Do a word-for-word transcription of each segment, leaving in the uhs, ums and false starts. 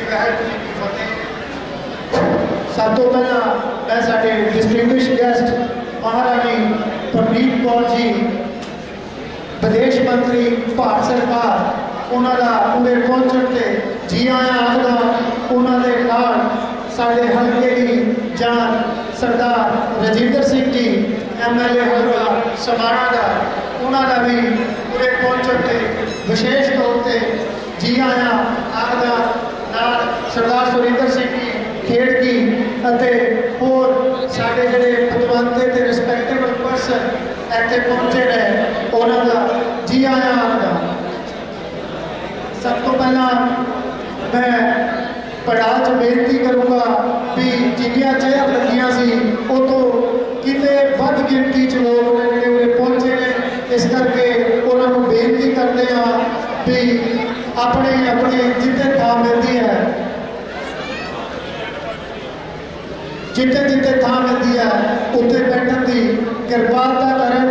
वाहिगुरू जी की फतेह। सब तो पहला मैं साडे डिस्टिंग्विश गेस्ट महारानी परनीत कौर जी विदेश मंत्री भारत सरकार उन्होंने पूरे पहुंचने से जी आया आखदा। उन्होंने नाल साडे हल्के की जान Sardar Rajinder Singh ji M L A हलका समाणा का उन्होंने भी पूरे पहुंचने से विशेष तौर पर जी आया आखदा। नाल सरदार सुरिंदर सिंह जी खेड़की अते होर साडे जिहड़े पतवंते ते रिस्पैक्टेबल परसन इत्थे पहुंचे ने उन्हों का जी आया आखदा। सब तो पहला मैं पड़ाव च बेनती करूँगा भी जिन्नियां चेयर लगियां सी वो तो किते वध गिनती च लोग जिहड़े उरे पहुंचे ने। इस करके उन्होंने बेनती करते हैं भी अपने अपने जिथे थां मिलती है जिथे जिथे थां मिलती है उत्थे बैठन की कृपालता करें।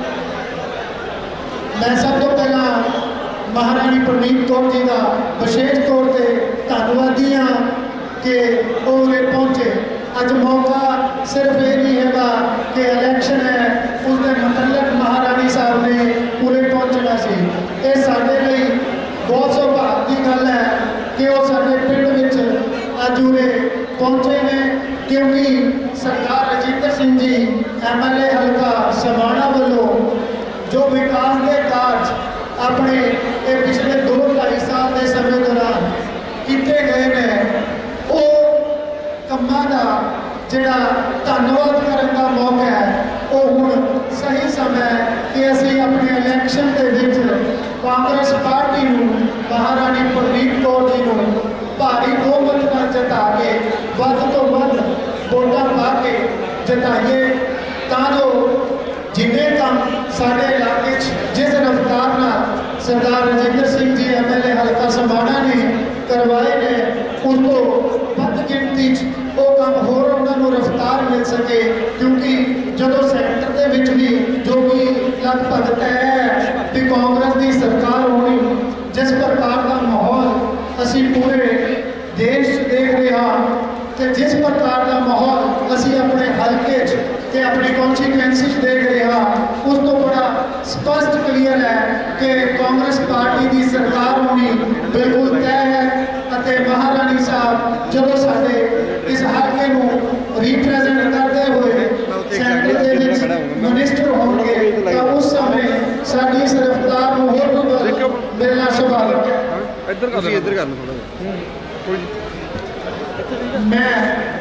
मैं सब तो पहला महारानी परनीत कौर जी का विशेष तौर पर धन्यवादी हाँ कि वो उरे पहुँचे। अज मौका सिर्फ ये नहीं है कि इलैक्शन है उसके मतलब महारानी साहब ने उरे पहुँचना सी। ये साडे लई बहुत सौभाग्य की गल है कि वो साडे पिंड विच अज उरे पहुँचे ने क्योंकि Sardar Rajinder Singh ji M L A हल्का समाणा वालों जो विकास के कार्य अपने ये पिछले दो ढाई साल के समय दौरान किए गए हैं वो कामों का जोड़ा धन्यवाद करने का मौका है वो हुण सही समय कि असी अपने इलैक्शन के विच कांग्रेस पार्टी नूं महारानी परनीत कौर जी नूं भारी बहुमत नाल जिता के वध तो वध वोटां पा के जिताइए तां जो जिन्ने काम साडे इलाके जिस रफ्तार नाल Sardar Rajinder Singh ji M L A हल्का समाणा ने करवाए ने उस तो वध गिनती वो काम होर उन्होंने रफ्तार मिल सके। क्योंकि जो सेंटर के विच भी जो कि लगभग तय है कि कांग्रेस की सरकार होनी जिस प्रकार का माहौल असी पूरे देश देख रहे हाँ तो जिस प्रकार का माहौल असी अपने हल्के ते अपनी कॉन्स्टिट्यूएंसी देख रहे हाँ उस तो बड़ा स्पष्ट क्लीयर है कि कांग्रेस पार्टी की सरकार होनी बिल्कुल तय है। अते महारानी साहब जो साडे इस हल्के को रिप्रेजेंट करते हुए सेंटर के विच मिनिस्टर होंगे तो उस समय साडी इस रफ्तार को होर मिलना स्वाभाविक है। इधर कर इधर कर थोड़ा मैं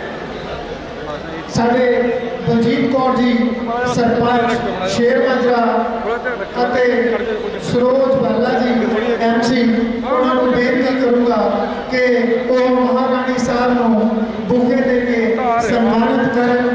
साडे बलजीत कौर जी सरपंच शेर माजरा अते सरोज बाला जी एम सी उन्होंने बेनती करूँगा कि वो महारानी साहब को बुके दे के सम्मानित करें।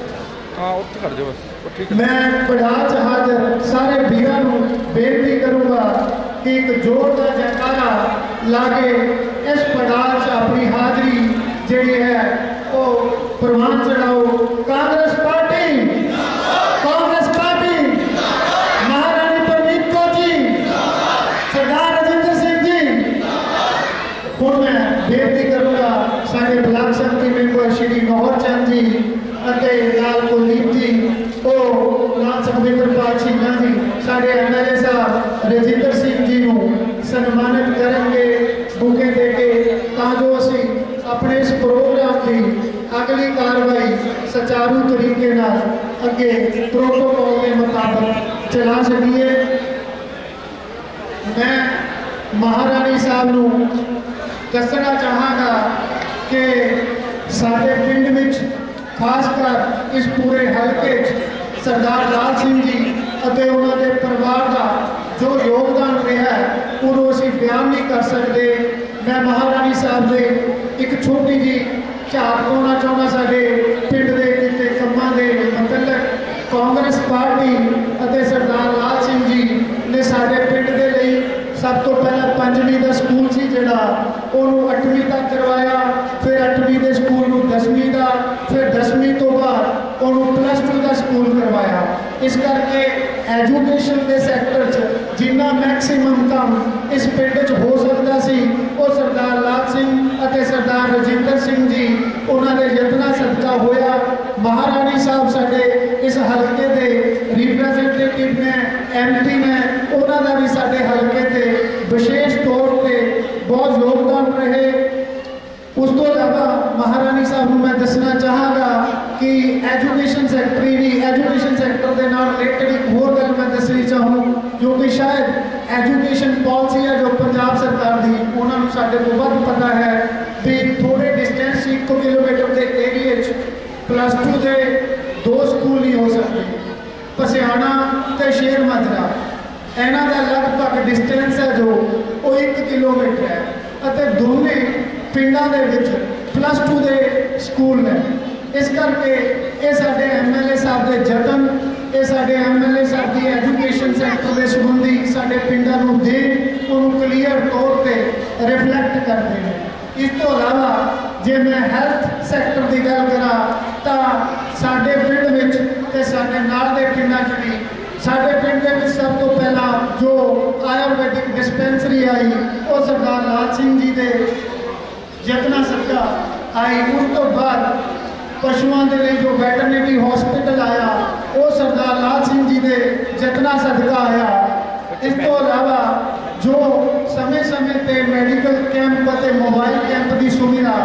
मैं पड़ाव च हाजिर सारे वीरों को बेनती करूँगा कि एक जोरदार जयकारा लाके इस पड़ाव च अपनी हाजिरी जी है वो प्रवान चढ़ाओ। कांग्रेस पार्टी कांग्रेस पार्टी महारानी परनीत कौर जी सरदार रजिंदर सिंह जी। हूँ मैं बेनती करूँगा साढ़े ब्लॉक संमति मेंबर श्री गौर चंद जी अते लाल कुलदीप जी ओ लाल सुखविंदर पाल सिंह जी साढ़े एम एल ए साहब रजिंदर सिंह जी को सन्मानित करेंगे बुके दे के ताजो असी अपने इस प्रोग्राम की अगली कार्रवाई सुचारू तरीके नाल अगे प्रोटोकॉल के मुताबिक चला सकीए। मैं महारानी साहब को दसना चाहांगा कि साडे पिंड विच खासकर इस पूरे हल्के सरदार लाल सिंह जी अते उन्होंने परिवार का जो योगदान रहा है उन्होंने असीं बयान नहीं कर सकते। मैं महारानी साहब ने एक छोटी जी झाक पाना चाहना साडे पिंड के किते कामां दे मतलब कांग्रेस पार्टी अते सरदार लाल सिंह जी ने साडे पिंड के लिए सब तो पहला पंजवीं का स्कूल सी जिहड़ा उन्होंने अठवीं तक करवाया फिर अठवीं के स्कूल को दसवीं का फिर दसवीं तो बाद उन्होंने प्लस टू का स्कूल करवाया। इस करके एजुकेशन के सैक्टर च जिन्हें जिन्ना मैक्सीमम काम इस पिंड च हो सकता सी वो सरदार लाल सिंह अते सरदार रजिंदर सिंह जी उन्होंने यत्ना सदका होया। महाराणी साहब साडे इस हल्के के रिप्रजेंटेटिव ने एम पी ने उन्होंने भी साडे हल्के के विशेष तौर पर बहुत योगदान रहे। उस तो इलावा महाराणी साहब को मैं दसना चाहागा कि एजुकेशन सैकटरी भी एजुकेशन सैक्टर के नाल रिलेटेड एक होर गल मैं दसनी चाहूँ जो कि शायद एजुकेशन पॉलिसी है जो पंजाब सरकार की उन्होंने साढ़े को वध पता है भी थोड़े डिस्टेंस एक किलोमीटर के एरिए प्लस टू के दो स्कूल नहीं हो सकते, पसियाना तो शेर माजरा इन्हों का लगभग डिस्टेंस है जो वो एक किलोमीटर है और दोनों पिंडों के प्लस टू के स्कूल ने। इस करके ये साडे एम एल ए साहब के जतन ये साडे एम एल ए साहब की एजुकेशन सैक्टर के संबंधी साडे पिंडों को दे उन्होंने क्लीयर तौर पर रिफ्लैक्ट करते हैं। इस तो अलावा जे मैं हैल्थ सैक्टर की गल करा तो साडे पिंड विच ते साडे नाल दे पिंडां च भी साडे पिंड दे विच सब तो पहला जो आयुर्वेदिक डिस्पेंसरी आई वो सरदार लाल सिंह जी के यत्ना सदका आई। उस तो बाद पशुओं के लिए जो वैटरनरी हॉस्पिटल आया वो सरदार लाल सिंह जी के यत्ना सदका आया। इस तो अलावा जो समय समय पे मैडिकल कैंप और मोबाइल कैंप की सुविधा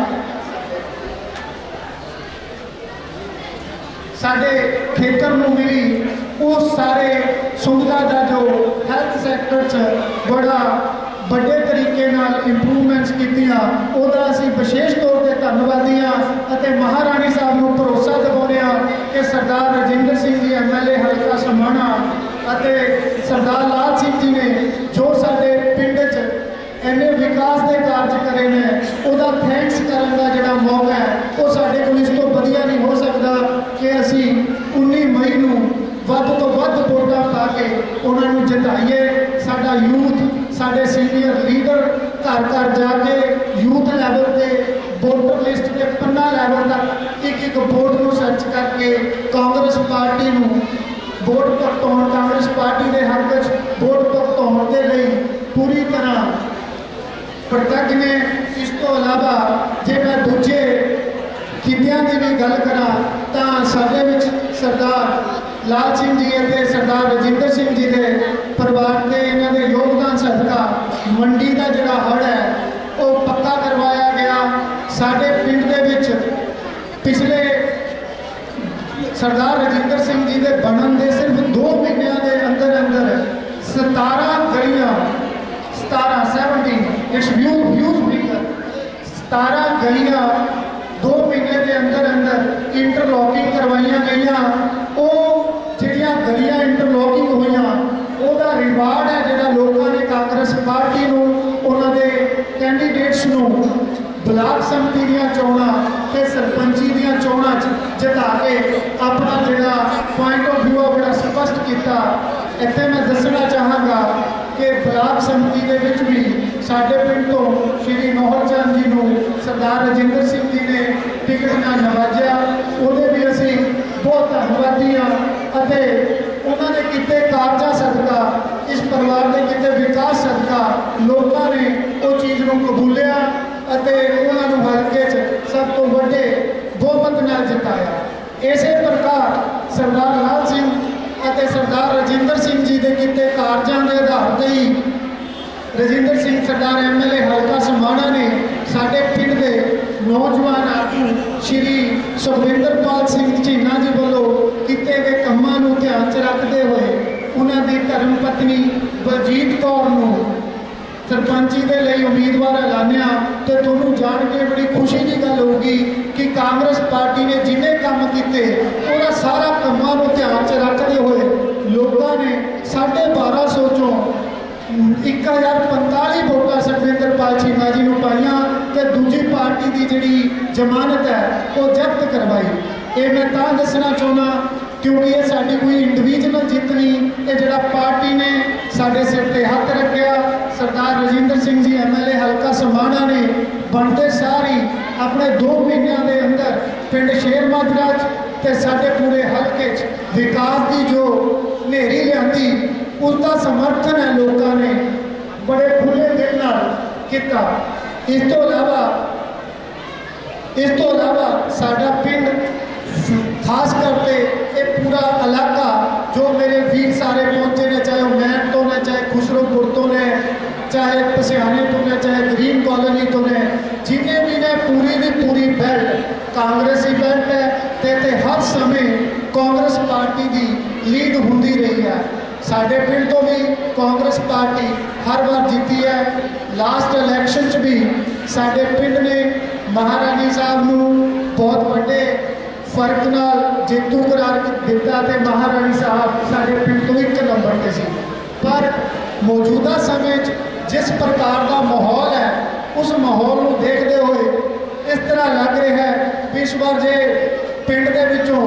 साडे खेतर में मिली उस सारे सुविधा का जो हैल्थ सैक्टर च बड़ा बड़े तरीके नाल इंप्रूवमेंट्स कीतियां उहदा असीं विशेष तौर पर धन्नवादी हाँ अते महाराणी साहब को भरोसा दिवाउने आ कि Sardar Rajinder Singh ji M L A हल्का समाणा अते सरदार लाल सिंह जी ने जो साडे पिंड च इन्ने विकास के कार्य करे ने उहदा थैंक्स करन दा जिहड़ा मौका है वो साडे कोल इस तो वधिया नहीं हो सकता कि असीं उन्नीस मई नूं वध तो वध वोटां पा के उन्हां नूं जिताइए। साडा यूथ साडे सीनियर लीडर घर घर जाके यूथ लैवल के वोटर लिस्ट के पन्ना लैवल तक एक एक वोट को सर्च करके कांग्रेस पार्टी को वोट भुगताउण कांग्रेस पार्टी के हक च वोट भुगताउण के लिए पूरी तरह प्रतज्ञ ने। इस तो अलावा जे मैं दूजे खितियां की भी गल करा तो साडे विच सरदार लाल सिंह जी और सरदार रजिंदर सिंह जी के परिवार के इन्हों के योगदान सदका मंडी का जोड़ा हड़ है वो पक्का करवाया गया। साडे पिंड के विच पिछले सरदार रजिंदर सिंह जी के बनन के सिर्फ दो महीनों के अंदर अंदर सतारा गलियां सतारा seventeen it's view views figure सतारा गलियां दो महीने के अंदर अंदर इंटरलॉकिंग करवाई गई। वो जिहड़ियां गलियां इंटरलॉकिंग हुई उसका रिवार्ड है जिहड़ा लोगों ने कांग्रेस पार्टी नूं उन्हां दे कैंडीडेट्स नूं ब्लाक समिति दीयां चोणां ते सरपंची दीयां चोणां जिता के अपना जिहड़ा पॉइंट ऑफ व्यू बड़ा स्पष्ट किया। इत्थे मैं दसना चाहांगा कि ब्लाक समिति के विच भी साडे पिंड तो श्री नौहर चंद जी नूं सरदार रजिंदर सिंह जी ने टिकट नाल नवाजिया उहदे भी असीं बहुत धन्नवादी हाँ अते उन्होंने किते कारजा सदका इस परिवार के किते विकास सदका लोगों ने वो चीज़ को कबूलिया अते उन्होंने हल्के सब तो वड्डे बहुमत नाल जिताया। इस प्रकार सरदार लाल सिंह अते सरदार रजिंदर सिंह जी के किते कारजां के आधार पर ही Rajinder Singh Sardar M L A हल्का समाणा ने साडे पिंड के नौजवान आगू श्री सुखविंदरपाल सिंह झीना जी वालों किए गए कामों को ध्यान च रखते हुए उन्होंने धर्म पत्नी बलजीत कौर को सरपंची के लिए उम्मीदवार ऐलानिया। तो तुहानूं जान के बड़ी खुशी की गल होगी कि कांग्रेस पार्टी ने जिन्हें काम किए उन्होंने सारा कामों को ध्यान च रखते हुए लोगों ने साढ़े बारह सौ चों एक हज़ार पंताली वोटां सुखविंदरपाल झीना जी को पाइया तो दूजी पार्टी की जी जमानत है वो जब्त करवाई। ये मैं तां दसना चाहना क्योंकि ये साडी कोई इंडिविजुअल जित नहीं, ये जिहड़ा पार्टी ने साडे सिर ते हथ रखिया। Sardar Rajinder Singh ji M L A हल्का समाणा ने बनते सारी अपने दो महीनों के अंदर पिंड शेर माजरा ते साडे पूरे हल्के विकास की जो नेरी लियांदी उसका समर्थन है लोगों ने बड़े खुले दिल नाल किया। इस तो इलावा इस तो इलावा साडा पिंड खास करके ये पूरा इलाका जो मेरे वीर सारे पहुंचे ने, चाहे वो मैन तो ने, चाहे खुसरोपुर तो ने, चाहे पसियाने तो ने, चाहे ग्रीन कॉलोनी तो ने, जिन्हें भी ने पूरी की पूरी बेल्ट कांग्रेसी बेल्ट है ते, ते हर समय कांग्रेस पार्टी की लीड होंदी रही है। साडे पिंड तो भी कांग्रेस पार्टी हर बार जीती है। लास्ट इलैक्शन च भी साडे पिंड ने महारानी साहब नूं बहुत बड़े फर्क नाल जेतू करार दिता ते महारानी साहब साडे पिंड तो एक नंबर ते सी। पर मौजूदा समय जिस प्रकार का माहौल है उस माहौल को देखते हुए इस तरह लग रहा है भी इस बार जे पिंड के विचों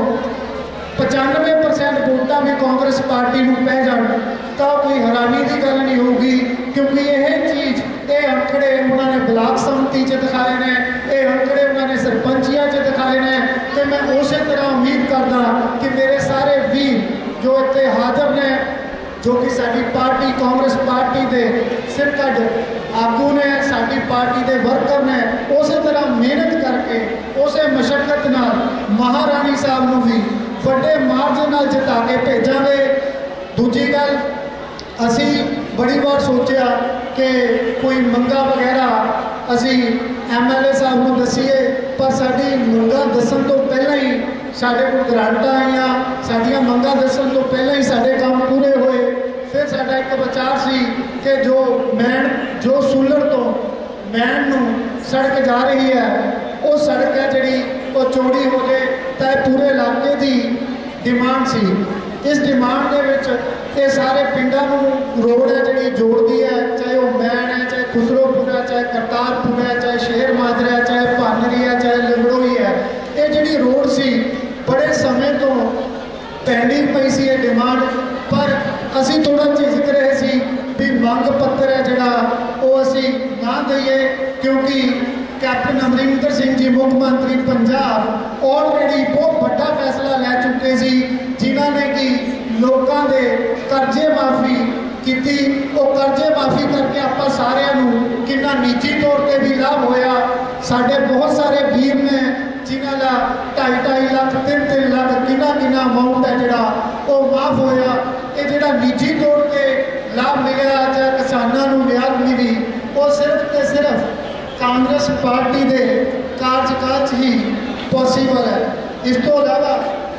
पचानवे परसेंट वोटां भी कांग्रेस पार्टी को पै जाण तो कोई हैरानी की गल नहीं होगी, क्योंकि यह चीज़ ये अंकड़े उन्होंने ब्लॉक संमति च दिखाए ने, ये अंकड़े उन्होंने सरपंचियां च दिखाए ने। तो मैं उस तरह उम्मीद करदा कि मेरे सारे वीर जो इतने हाजिर ने, जो कि साडी पार्टी कांग्रेस पार्टी के सिरकड आगू ने, साडी पार्टी के वर्कर ने, उस तरह मेहनत करके उस मशक्कत नाल महारानी साहब नूं भी बड़े मार्जिन नाल जिता के भेजांगे। दूजी गल असी बड़ी बार सोचा कि कोई मंगा वगैरह असी एम एल ए साहब को दसीए, पर साडी मंगा दसन तो पहले ही साढ़े को ग्रांटां आईयां, साडियां मंगा दसन तो पहले ही साढ़े काम पूरे होए। फिर साडा एक विचार सी कि जो मैन जो सूलर तो मैन नूं सड़क जा रही है वो सड़क है जी वो चौड़ी हो जाए, तो पूरे इलाके की डिमांड सी। इस डिमांड के विच ये सारे पिंडां नूं रोड है जी जोड़ती है, चाहे वो मैन है, चाहे खुसरोपुर है, चाहे करतारपुर है, चाहे शेर माजरा है, चाहे भानरी है, चाहे लिमड़ोई है। ये जी रोड सी बड़े समय तो पेंडिंग पई सी ये डिमांड, पर असी थोड़ा झिझक रहे सी भी मंग पत्र है जिहड़ा वो असी ना दईए, क्योंकि कैप्टन अमरिंदर सिंह जी मुख्यमंत्री पंजाब ऑलरेडी बहुत बड़ा फैसला लै चुके सी, जिन्होंने कि लोगों के कर्जे माफ़ी की। वो कर्जे माफ़ी करके आप सारिਆਂ ਨੂੰ कितना निजी तौर पर भी लाभ होया। साढ़े बहुत सारे वीर ने जिन्हों का ढाई ढाई लाख तीन तीन लाख कितना कितना अमाउंट है जोड़ा वो माफ़ होया। ये जोड़ा निजी तौर पर लाभ मिला चाहे किसानों को ब्याज मिली, वो सिर्फ तो सिर्फ कांग्रेस पार्टी के कार्यकाल ही पॉसीबल है। इस तो इलावा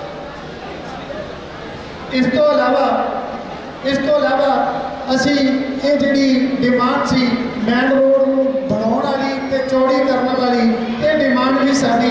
इस तो इलावा इस तो इलावा असी ये जी डिमांड सी मैन रोड को बनाने वाली ते चौड़ी करने वाली, ये डिमांड भी साड़ी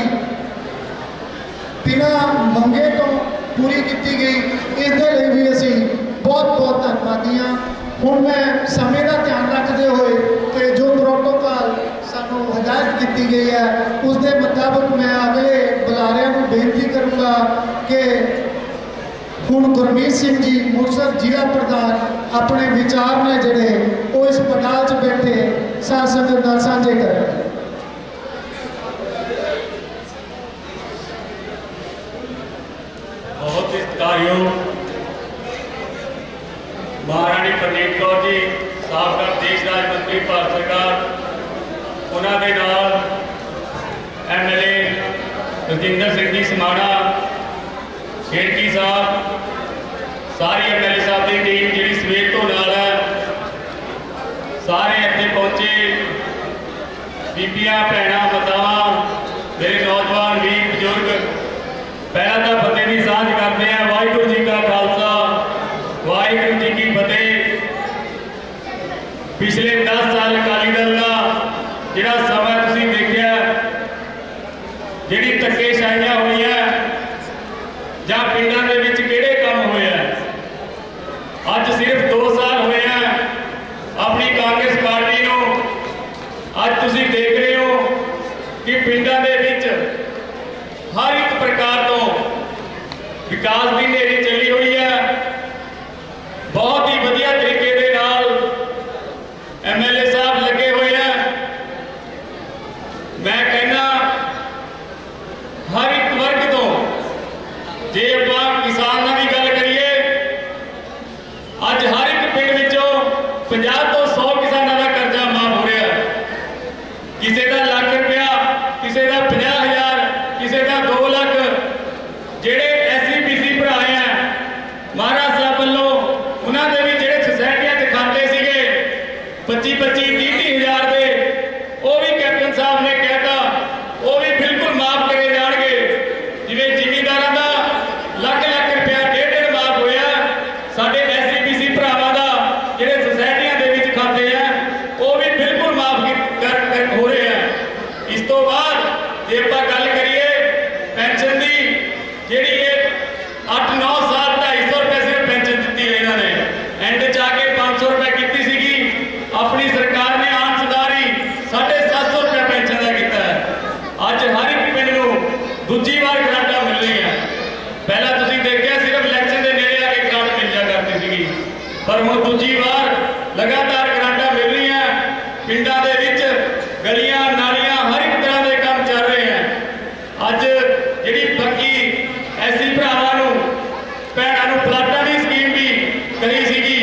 बिना मंगे तो पूरी की गई। इसके भी असी बहुत बहुत धन्यवादी हाँ। हुण मैं समय का ध्यान रखते हुए कि जो प्रोटोकॉल सानू हदायत दी गई है उसके मुताबिक मैं अगले बुलारियां को बेनती करूँगा कि हुण गुरमीत सिंह जी मुक्तसर जिला प्रधान अपने विचार ने जोड़े वो इस पंडाल च बैठे साथ संगत नाल साझे करें। बहुत सत्कारयोग महारानी प्रनीत कौर जी साबका देश राज मंत्री भारत सरकार, उन्होंने नाल M L A Rajinder Singh ji Samana, Sherki साहब, सारी एम एल ए साहब की टीम जी सवेर तो नाल है, सारे इतने पहुंचे बीबियां भैणां मातावां मेरे नौजवान वीर बजुर्ग, पहला तो फतेह की सांझ करते हैं। वाहिगुरू जी का खालसा वाहिगुरू जी की फतेह। पिछले दस साल अकाली दल का जिहड़ा समा तुसीं देखिआ, जिहड़ी धक्केशाहियां होईआं जां पिंडां दे विच किहड़े काम होए आ, अज सिर्फ दो साल होए हैं अपनी कांग्रेस पार्टी नूं। अज तुसीं देख रहे हो कि पिंडां दे विच हर एक प्रकार तो विकास की नेरी चली हुई है। बहुत ही वधिया तरीके दे नाल एम एल ए साहब लगे हुए हैं। मैं कहना हर एक वर्ग तो जे आप किसानों की गल करिए, अज पचास तो सौ किसानों का कर्जा माफ हो रहा, किसी का लाख रुपया, किसी का पचास हज़ार, किसी का दो लाख। जेडे एस सी बी सी भरा हैं महाराज साहब वालों उन्होंने भी जेडे सोसाइटियां के खाते सीगे पच्ची पच्ची तीह तीह हज़ार के, वो भी कैप्टन साहब ने कहता वो भी बिल्कुल माफ करे जाएंगे। जिवें जिमींदारों का लख लख रुपया डेढ़ डेढ़ माफ होया, साडे एस सी बी सी भरावां दा जेडे सोसाइटियां दे विच खाते हैं वो भी बिल्कुल माफ कर, कर हो रहे हैं। इस तो बाद जे आपां गल करिए पेंशन की, ਜਿਹੜੀ ਇਹ ਅੱਠ नौ साल ढाई सौ रुपए सिर्फ पेंशन दी है इन्होंने, एंड च आके पाँच सौ रुपए की सीगी अपनी सरकार ने आन सुधारी साढ़े सत्त सौ रुपया पेंशन का किया है। अज हर एक पिंड को दूजी बार ग्रांटां मिल रही हैं। पहला तुसीं देखिया सिर्फ इलैक्शन के नेड़े आके ग्रांट मिल जा करती सीगी, पर हुण दूजी बार लगातार ग्रांटां मिल रही हैं। पिंडां दे विच गलियां नालियां हर एक तरह के काम चल रहे हैं। अज जिहड़ी बाकी ऐसी भरावां भैनों नूं प्लाटां की स्कीम भी करी सीगी,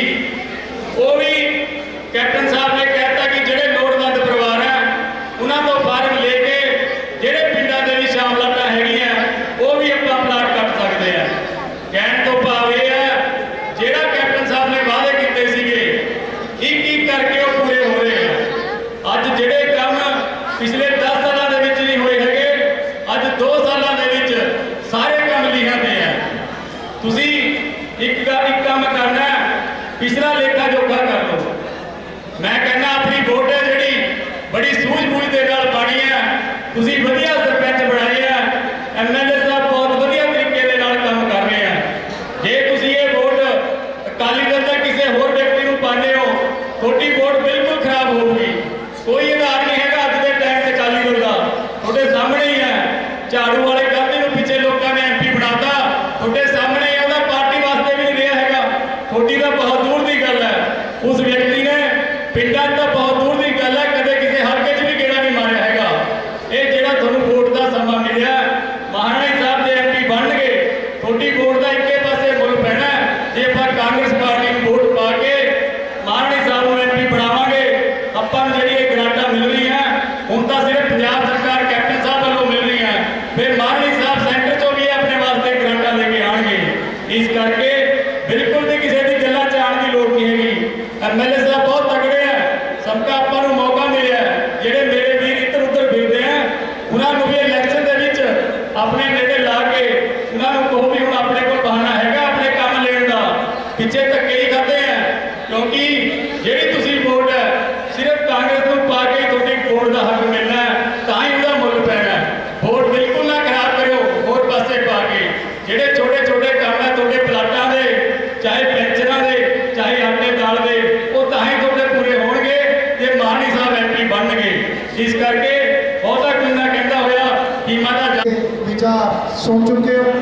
वो भी कैप्टन साहब ने कहता कि जिहड़े लोड़वंद परिवार हैं उन्हां तों फार्म लेके जिहड़े पिंडां दे विच शाम प्लाटां हैगियां वो भी आपां प्लाट कट सकते हैं। कहण तो भाव इह है जिहड़ा कैप्टन साहब ने वादे कीते सीगे एक एक करके वो पूरे हो रहे हैं। अज जिहड़े काम पिछले दस सालों के विच नहीं होए हैगे, अज दो सालों के विच सारे काम लिखा पे है। तुसी एक एक काम करना है, पिछला लेखा जोखा कर लो। मैं कहना अपनी वोट है जी बड़ी सूझबूझ के नाल पानी है, तुसी वधिया सरपंच बनाए हैं, एम एल ए साहब बहुत वधिया तरीके के नाल काम कर रहे हैं। जे तुसी ये वोट अकाली दल का किसी होर व्यक्ति को पाने हो, थोड़ी वोट बिल्कुल खराब होगी। कोई आधार नहीं है अज के टाइम से अकाली दल का, थोड़े सामने ही है। झाड़ू वाले कहते पिछले लोगों ने एम पी बनाता, थोड़े सामने ही है, पार्टी वास्ते भी नहीं रहा है। थोड़ी तो बहुत दूर की गल है, उस व्यक्ति ने पिंडा तो बहुत दूर की गल है, कदे किसी हल्के च भी गेड़ा नहीं मारिया है। ये जो थोड़ा वोट का समा मिले महाराणी साहब के एम पी बन गए, थोड़ी वोट का एक पासे मुल पैना। जे आप कांग्रेस पार्टी को वोट पा के महाराणी साहब को एम पी बनावांगे, अपन जी ग्रांटां मिल रही हैं हूँ तो सिर्फ पंजाब सरकार कैप्टन साहब वालों मिल रही है, फिर महाराणी साहब सेंटर चो भी अपने वास्ते ग्रांटां लेके आएंगे। इस करके बिल्कुल भी किसी की गल्लां च आउण की लोड़ नहीं हैगी। एम एल ए साहब बहुत तगड़े हैं, सबका आपां नूं मौका मिले है। जिहड़े मेरे वीर इधर उधर फिरदे हैं उन्होंने भी इलैक्शन के विच अपने नेड़े ला के उन्होंने कहो भी हुण अपने को बहाना हैगा अपने काम लेण दा, पिछे धक्के ही खाते हैं। क्योंकि जिहड़ी तुसीं वोट है सिर्फ कांग्रेस को पा के तुहाडी वोट का हक मिलना है, तां ही उहदा मुल पैना है। वोट बिल्कुल ना खराब करो होर पासे पा के। जिहड़े छोटे छोटे काम है तुहाडे प्लाटां दे, चाहे पेंशनां दे, चाहे आटे दाल दे, वो तां ही तुहाडे पूरे होणगे जे महाराणी साहब एम पी बनणगे। इस करके बहुता कुंदा कहंदा होया कि माता विचार सुन चुके हो।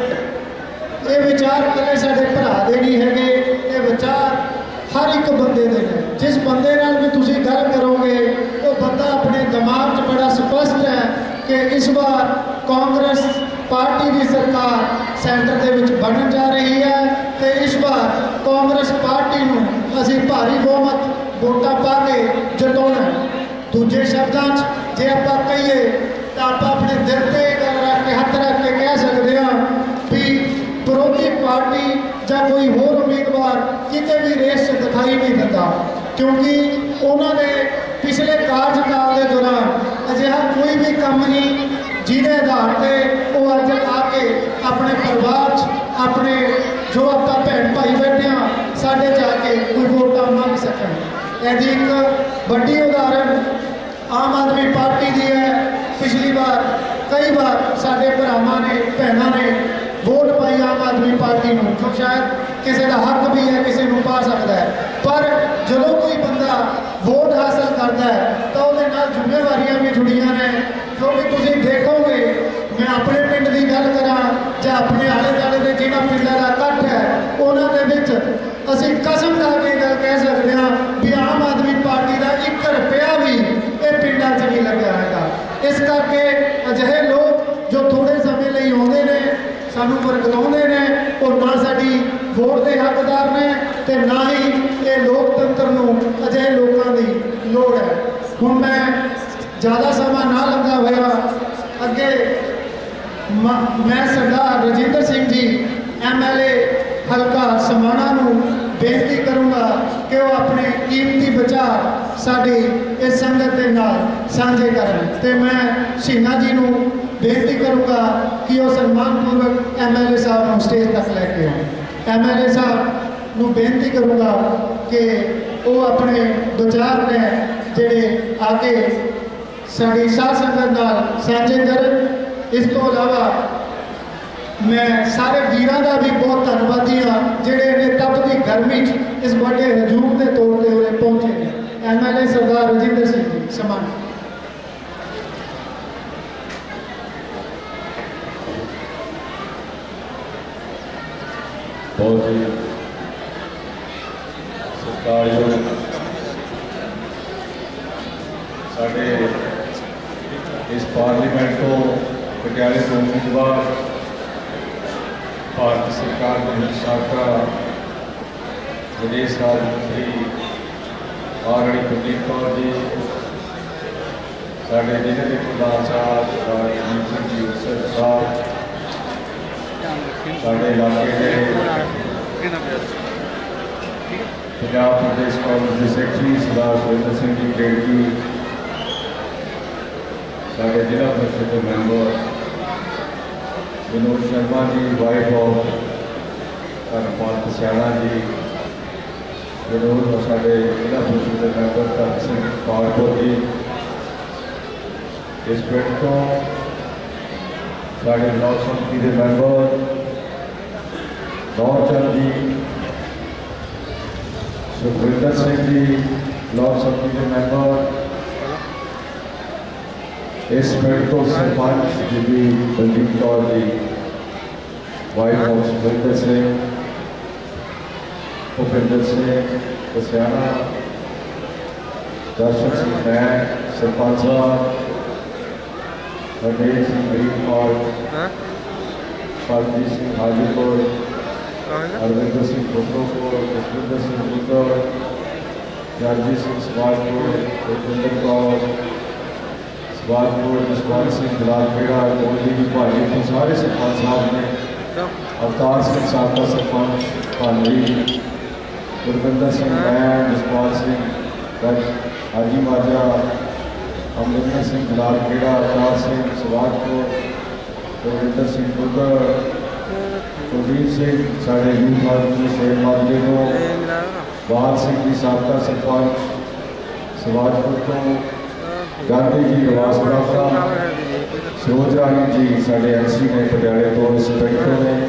ये विचार कले साडे भरा दे नहीं हैगे, ये विचार हर एक बंदे दे ने। जिस बंदे नाल भी तुसी गल करोगे वो बंदा अपने दिमाग च बड़ा स्पष्ट है कि इस बार कांग्रेस पार्टी की सरकार सेंटर के विच बनन जा रही है, तो इस बार कांग्रेस पार्टी नूं असीं भारी बहुमत वोटां पा के जिताउणा है। दूजे शब्दां च जे आपां कहीए तो आप अपने दिल ते गल रख के हथ रख के कह सकते हैं भी विरोधी पार्टी या कोई होर उम्मीदवार किते भी रेस च दिखाई नहीं दिता, क्योंकि उन्होंने पिछले कार्यकाल के दौरान अजिहा कोई भी काम नहीं जिहदे आधार पर वो अज आके अपने परिवार अपने जो आप भैन भाई बैठे हैं साढ़े जाके कोई वोटां मंग सकन। यदि एक वड्डी उदाहरण आम आदमी पार्टी की है। पिछली बार कई बार साढ़े भरावां ने भैनों ने वोट पाई आम आदमी पार्टी को, जो शायद किसी का हक भी है किसी को पा सकता है, पर जो कोई बंदा वोट हासिल करता है तो वो जिम्मेवारियां भी जुड़ियां ने। जो भी तुम देखोगे, मैं अपने पिंड की गल करा या अपने आले दुआले के जिन्होंने पिंडों का इकट्ठ है उन्होंने असीं कसम खा के गल कह सकते हैं भी आम आदमी पार्टी का एक रुपया भी ये पिंडों च नहीं लग्या है। इस करके अजिहे लोग जो थोड़े समय लिए आते हैं सानू वरगलाउंदे ने और ना साडी वोट के हकदार ने, ते ना ही ये लोकतंत्र नूं अजिहे लोड़ है। हुण मैं ज़्यादा समा ना लगा होया अगे मैं Sardar Rajinder Singh ji M L A हल्का समाणा नूं बेनती करूँगा कि वो अपने कीमती विचार साडी इस संगत के नाल साझे करन ते मैं शहीना जी नूं बेनती करूँगा कि वो सम्मानपूर्वक एम एल ए साहब नूं स्टेज तक लैके आउण। एम एल ए साहब नूं बेनती करूँगा कि वो अपने विचार ने जिहड़े आके साडी साध संगत नाल साझे करन। इस तो अलावा मैं सारे वीरों का भी बहुत धन्यवादी हाँ जिहड़े ने तपदी गर्मी इस बड़े हजूम के तौर पर उरे पहुंचे हैं। M L A Sardar Rajinder Singh ji Samana. बहुत ही सत्कारयोग साढ़े इस पार्लीमेंट को पटियाले तो उम्मीदवार भारत सरकार के साबका विदेश राज्य मंत्री आरणी प्रदीप कौर जी, साढ़े जिले के प्रधान साहब राजनीत सिंह जी उसर साहब, साढ़े इलाके के पंजाब प्रदेश कांग्रेस के सैकटरी सरदार सुरेंद्र सिंह जी डेड़की, साढ़े जिला परिषद के member Vinod Sharma ji, wife of Dharampal Kasiana ji, Vinod और साढ़े जिला परिषद के मैंबर धर्म सिंह पारपुर जी, इस पिंड को साढ़े ब्लॉक समिति के मैंबर नौचंद जी, सुखविंदर सिंह जी ब्लॉक समिति के मैंबर, इस पिंड को सरपंच बीबी बलजीत कौर जी, वाइफ ऑफ सुखविंदर सिंह, भूपिंदर सिंह कसियाणा, दर्शन सिंह नैन सरपंच साहब, हरदेव सिंह गरीब कौर, परमजीत सिंह हाजीपुर, अरविंदर सिंह खुसरोपुर, जसविंदर सिंह गुजर, जगजीत सिंह सवाजपुर, भूपिंदर कौर सवाजपुर, जसपाल सिंह गुलाबखेड़ा, गोलदी भाजी तो सारे सरपंच साहब ने, अवतार सिंह साबका सरपंच भानवी, गुरविंदर सिंह नैन, जसपाल सिंह हाजी माजरा, अमरिंदर सिंह गुलाबखेड़ा, अवतार सिंह सवाजपुर, गुरविंदर सिंह गुगर, कुलदीप सिंह साढ़े यूथ माजरे शेर माजरे को, बहाल सिंह जी साबका सरपंच सवाजपुर को, गांधी जी रवासरा का, सरोज रानी जी साढ़े एम सी ने पटियाले तो इंस्पैक्टर ने,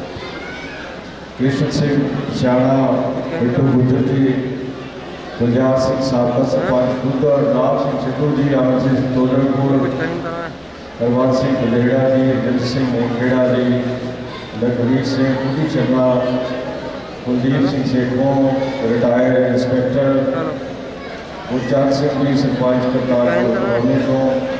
कृष्ण सिंह श्याणा, बिट्टू गुजर जी, गुलजार सिंह साबका सरपंच गुजर, नाम सिंह सिद्धू जी, अमर सिंह तोलरपुर, हरवंत सिंह बलेड़ा जी, दिल सिंह मोखेड़ा जी, लखवीर सिंह कुटी शर्मा, कुलदीप सिंह सेठों रिटायर्ड इंस्पैक्टर, गुरचंद सिंह जी सरपंच करतारपुर को,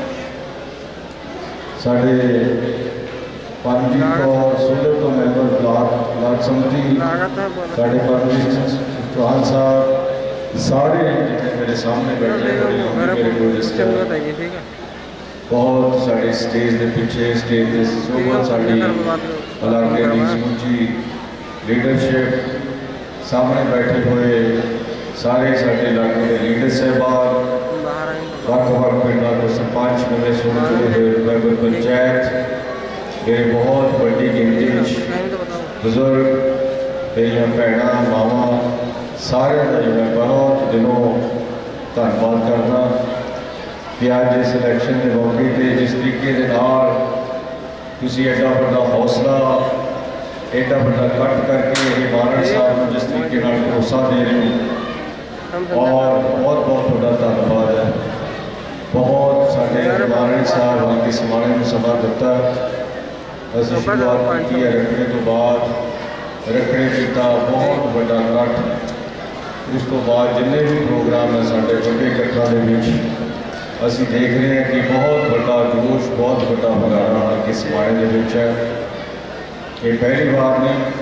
साढ़े परमजीत कौर सोलर तो मैंबर ब्लॉक ब्लॉक समिति, साढ़े परमजीत सिंह चौहान साहब, सारे जितने मेरे सामने बैठे मेरे को रिश्ते बहुत साढ़े स्टेज के पीछे स्टेज के सोबत साड़ी इलाके की समूची लीडरशिप, सामने बैठे हुए सारे साढ़े इलाके के लीडर साहबान, वक् वक् पिंडों के सरपंच नवे सुन चुके हुए मैंबर पंचायत, मेरे बहुत बड़ी गिनती बुजुर्ग मेरिया भैन मावा सारे का जो मैं बहुत दिलों धन्यवाद करना कि अज इस इलैक्शन के मौके पर जिस तरीके के नाल तुसी एडा बड़ा हौसला एडा बड़ा कट करके मारन साहब को जिस तरीके नाल भरोसा दे रहे हो और बहुत बहुत बड़ा धन्यवाद है। बहुत साढ़े मारन साहब हल्के समाने में समा दिता, असं शुरुआत की है रखने तो बाद रखने किया बहुत बड़ा कट, उस तो बाद जिन्हें भी प्रोग्राम है साढ़े बड़े कट्टा के असी देख रहे हैं कि बहुत बड़ा जोश बहुत बड़ा भंडारा हल्के समाने के है। ये पहली बार नहीं,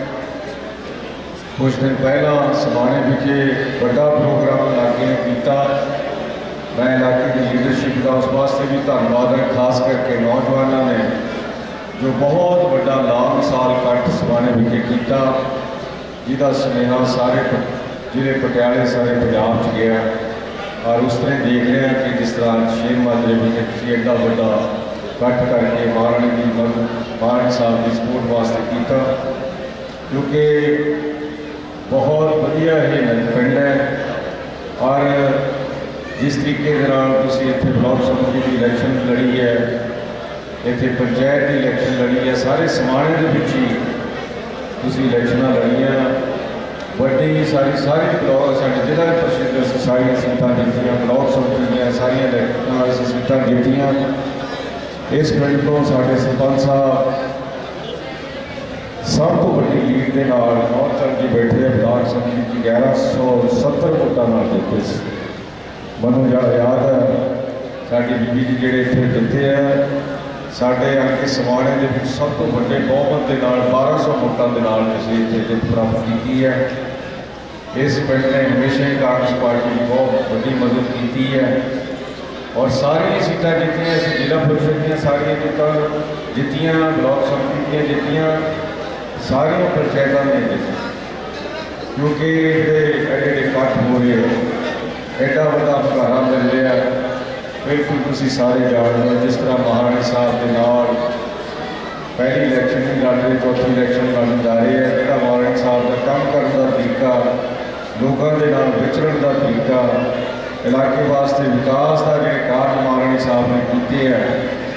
कुछ दिन पहला समाने विखे बड़ा प्रोग्राम लागे किया मैं इलाके की लीडरशिप का उस वास्ते भी धन्यवाद है, खास करके नौजवानों ने जो बहुत बड़ा लाभ साल कट समाने विखे किया, जिसका सुनेहा सारे जिले पटियाले सारे पंजाब च गया। और उस तरह देख रहे हैं कि जिस तरह शेर माजरे विखे तुसीं एडा बड़ा कट करके महाराणी की महाराणी साहब की सपोर्ट वास्ते किया, क्योंकि बहुत वधिया ये पिंड है। और जिस तरीके के नाल तुसीं इत्थे ब्लॉक समूह की इलैक्शन लड़ी है, इत्थे पंचायत की इलैक्शन लड़ी है, सारे समाने के विच ही तुसीं इलैक्शन लड़ियाँ, वड्डी सारी सारी ब्लॉक साढ़े जिला परिषद सारिया सीटां जीतियां, ब्लॉक समूह दी सारिया इलैक्शन सीटां जीतियां। इस पिंड तो साढ़े सरपंच साहब सब तो बड़ी लीड के नाल नौचल जी बैठे ब्लॉक समूह की ग्यारह सौ सत्तर वोटां नाल जीते सी। मैनूं याद है साडी बीबी जी जिहड़े इत्थे जीते हैं, साढ़े हल्के समाणे दे विच सब तो बड़े बहुमत के नाल बारह सौ वोटां के नाल तुसीं इत्थे जित प्राप्त की है। इस पिंड ने हमेशा ही कांग्रेस पार्टी की बहुत बड़ी मदद की है और सारिया सीटां जीतियां, इस जिला परिषद दी सारिया सीटां जीतियां, ब्लॉक समूह दी जीतियां, सारिया पंचायतों ने जीतियां। क्योंकि एडे एडे कट हो रहे हैं, एडा बड़ा भुगारा मिल रहा है, बिल्कुल तुसीं सारे जानते हो। जिस तरह महाराणी साहब के नाल पहली इलैक्शन नहीं लड़ रहे, चौथी इलैक्शन लड़न जा रहे हैं, जो महाराणी साहब का काम करने का तरीका, लोगों के नाल विचरण का तरीका, इलाके वास्ते विकास का जो कार्य महाराणी साहब ने किए हैं,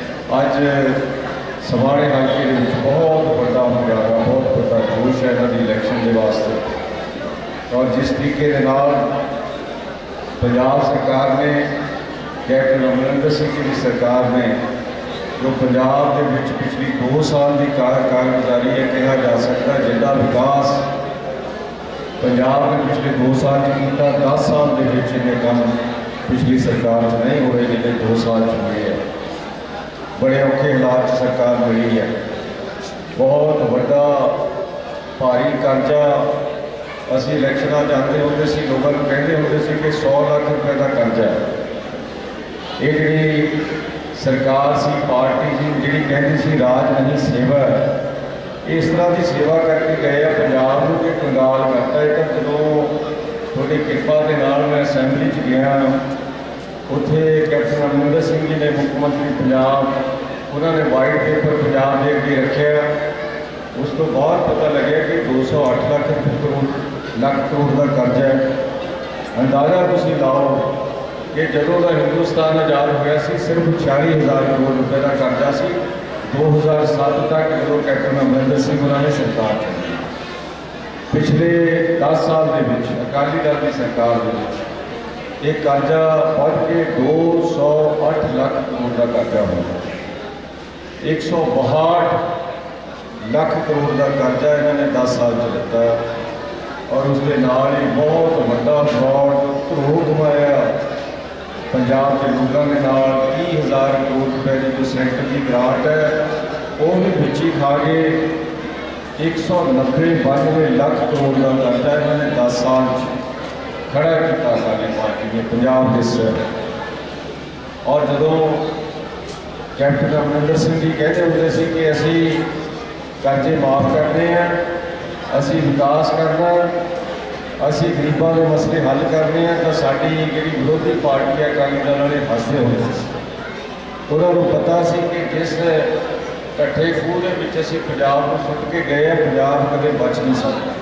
अज समाणे हल्के के बहुत बड़ा मुजाहरा, बहुत बड़ा जोश है इन्होंने इलैक्शन के वास्ते। और जिस तरीके के नाल पंजाब सरकार ने, कैप्टन अमरिंदर सिंह जी की सरकार ने जो पंजाब के विच पिछली दो साल की कार कारगुजारी है, कहा जा सकता है जितना विकास पंजाब ने पिछले दो साल किया, दस साल के विच इन्ने काम पिछली सरकार नहीं हुए जिन्हें दो साल हुए हैं। बड़े औखे हालात सरकार मिली है, बहुत बड़ा भारी कर्जा असी इलैक्शन जाते होंगे सी, लोगों को कहते होंगे सी कि सौ लाख रुपए का कर्जा है। ये जी सरकार सी, पार्टी सी, जी कहती सी राज नहीं सेवा, इस तरह की सेवा करके गए पंजाब को कि कंगाल करता है। तो जो थोड़ी कृपा के नाल मैं असैंबली च गया, उत्थे कैप्टन अमरिंदर सिंह जी ने मुख्यमंत्री पंजाब, उन्होंने वाइट पेपर पंजाब के अगे रखे। उस तो बाद पता लगे कि दो सौ अठ लाख करोड़ लाख करोड़ का कर्जा है। अंदाजा तुसीं लाओ कि जदों का हिंदुस्तान आज़ाद होया सी सिर्फ छियाली हज़ार करोड़ रुपए का कर्जा सी। दो हज़ार सत्त तक जो कैप्टन अमरिंदर सिंह उन्होंने सरकार चलाई, पिछले दस साल के विच अकाली दल की सरकार के विच एक कर्जा बढ़ के दो सौ अठ लाख करोड़ का कर्जा होगा। एक सौ बहाठ लाख करोड़ का कर्जा इन्होंने दस साल च लिता और उसके नाल ही बहुत बड़ा फ्रॉड धरोह घुमाया पंजाब के लोगों के नाल। तीह हज़ार करोड़ रुपए की जो सेंटर की ग्रांट है वो भी बिची खा के एक सौ नब्बे बानवे लाख करोड़ का कर्जा इन्होंने दस साल खड़ा किया अकाली पार्टी ने पंजाब के सिर। और जो कैप्टन अमरिंदर सिंह जी कहते होंगे सी कि असी कर्जे माफ़ करने हैं, असी विकास करना, असी गरीबों के मसले हल करने हैं, तो साड़ी जी विरोधी पार्टी है अकाली दल वाले फसते होते उन्होंने पता सी कि जिस कट्ठे खूह के असी पंजाब को सुट के गए हैं, पंजाब कदे बच नहीं सकता।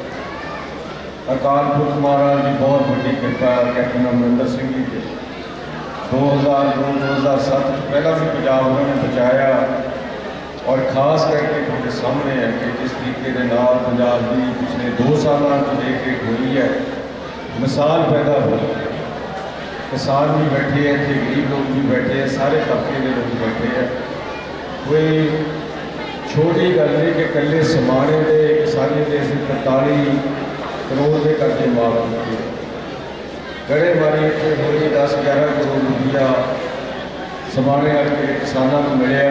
अकाल पुरख महाराज की बहुत बड़ी कृपा है कैप्टन अमरिंदर सिंह जी की। दो हज़ार दो दो हज़ार सत्त पहला भी पंजाब उन्होंने बचाया और खास करके थोड़े सामने है कि जिस तरीके के नाल पंजाब की पिछले दो साल तो लेके हुई है मिसाल पैदा हुई है। किसान भी बैठे हैं थे, गरीब लोग भी बैठे हैं, सारे तबके के लोग बैठे हैं। कोई छोटी गल नहीं कि कल्ले समाने के किसानी के अं तरताली करोड़ के कर्जे माफ किए। गड़े मारी इतने होई दस ग्यारह करोड़ रुपया समाने वाले किसानों को मिले।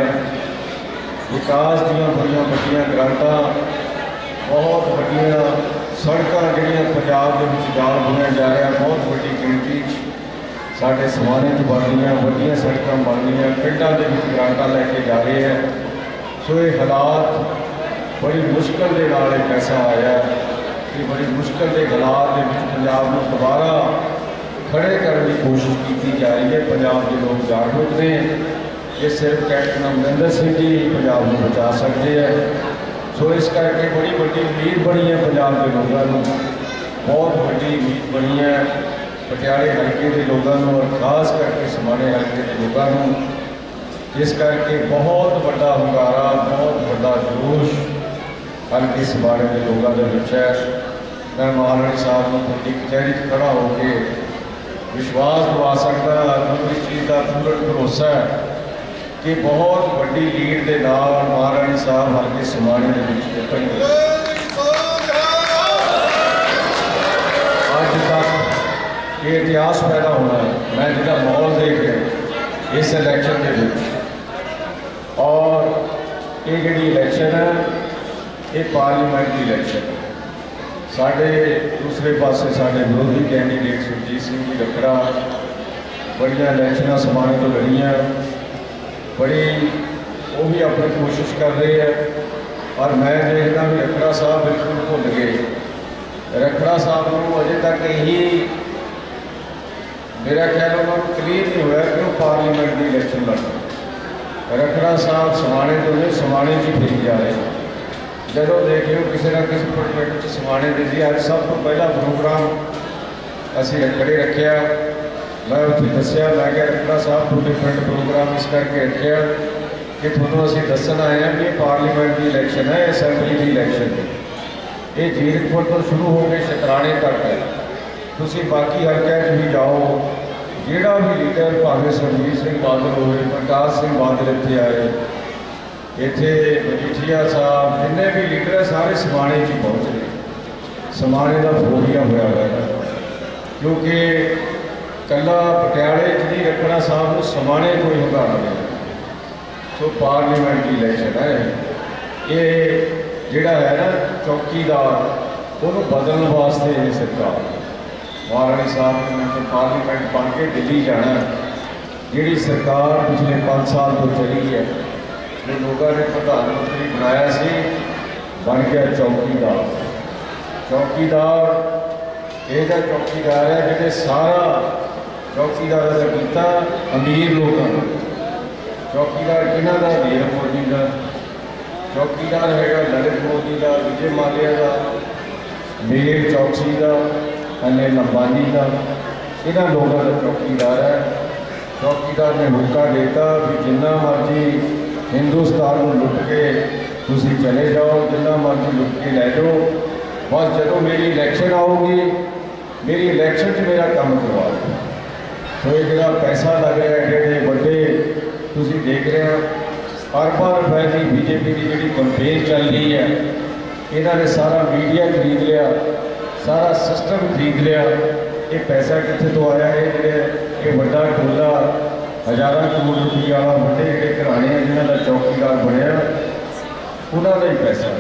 विकास दियाँ बड़िया बड़िया ग्रांटा, बहुत बड़िया सड़क जड़ियाँ पंजाब के जाल बुनिया जा रहा, बहुत बड़ी गिनती साढ़े समाने च बन रही, वड्डियां सड़क बन रही, पिंडों के ग्रांटां लैके जा रहे हैं। सो ये हालात बड़ी मुश्किल के नाल पैसा आया कि बड़ी मुश्किल के हालात के पंजाब को दोबारा खड़े करने की कोशिश की जा रही है। पंजाब के लोग जागरूक ने कि सिर्फ कैप्टन अमरिंदर सिंह जी पंजाब को बचा सकते हैं। सो इस करके बड़ी बड़ी उम्मीद बनी है पंजाब के लोगों को, बहुत बड़ी उम्मीद बनी है पटियाले हल्के के लोगों को और खास करके समाने हल्के के लोगों को, जिस करके बहुत बड़ा हुंगारा, बहुत बड़ा जोश हल्के समाने के लोगों के विच है। मैं महाराणी साहब को बड़ी कचहरी खड़ा होकर विश्वास दिवा सकता, इस चीज़ का पूर्ण भरोसा है कि बहुत बड़ी लीड के नाल महाराणी साहब हल्के समाने के विच जितणगे। अज तक ये इतिहास पैदा होना है, मैं जिहड़ा माहौल देख रहा इस इलैक्शन के विच, और ये जिहड़ी इलैक्शन है ये पार्लीमेंट इलैक्शन है। साढ़े दूसरे पासे साढ़े विरोधी कैंडीडेट सुरजीत सिंह जी रखड़ा बड़िया इलैक्शन समाने तो लड़ियाँ, बड़ी वो भी अपनी कोशिश कर रहे हैं। और मैं देखना भी रखड़ा साहब बिल्कुल भुल गए। रखड़ा साहब को अजे तक यही मेरा ख्याल उन्होंने क्लीयर नहीं होया कि वो पार्लीमेंट की इलैक्शन लड़ रहे। रखड़ा साहब समाने तो नहीं समाने च फिर जा रहे हैं। जदों देख लो किसी ना किसी प्रोजेक्ट समाने दे जी अज सब तो पहला प्रोग्राम असी रखड़े रखा, मैं उत्थे दसिया मैं क्या रखड़ा साहब थोड़े पिंड प्रोग्राम इस करके रखा कि थोड़ा असी दसन आए हैं कि पार्लीमेंट की इलैक्शन है, असैंबली की इलैक्शन है। ये जीरकपुर तो शुरू हो गए शकराने तक है। तुसी बाकी हल्कों भी जाओ, जोड़ा भी लीडर भावें सुरजीत सिंह बादल होए, प्रकाश सिंह बादल इतने आए, इतने मजीठिया साहब जिन्ने भी लीडर है सारे समाने च पहुँच रहे। समाने का फोबिया होया हुआ है क्योंकि कला पटियाले च नहीं रखड़ा साहब को समाने कोई हुंगारा नहीं। सो पार्लीमेंट की इलैक्शन है, ये जिहड़ा है ना चौकीदार उन्होंने बदलने वास्ते ये सरकार महाराणी साहब ने तो पार्लीमेंट बन के दिल्ली जाना। जिहड़ी सरकार पिछले पाँच साल तो चली है, जो लोगों ने प्रधानमंत्री बनाया सी, बन गया चौकीदार। चौकीदार यह चौकीदार है जिन्हें सारा चौकीदार का किया अमीर लोगों। चौकीदार किन्हों का नीरव मोदी का, चौकीदार है ललित मोदी का, विजय माल्या का, मेल चौकसी का, अनिल अंबानी का, इन्होंने लोगों का चौकीदार है। चौकीदार ने हुक्का देता भी जिन्ना मर्जी हिंदुस्तान को लुट के तुसी चले जाओ, जिन्ना मर्जी लुट के लै जाओ, बस जदों मेरी इलैक्शन आऊगी मेरी इलैक्शन च मेरा काम करवा दो। तो ये जो पैसा लग रहा है एडे बड़े तुसी देख रहे हो अरबां रुपए की बीजेपी की जी कंपेन चल रही है, इन्होंने सारा मीडिया खरीद लिया, सारा सिस्टम खरीद लिया। ये पैसा कितने तो आया है? ये बड़ा टोला हज़ारा करोड़ रुपये वाला बड़े जोड़े घराने हैं जिन्हों का चौकीदार बनया उन्होंने ही पैसा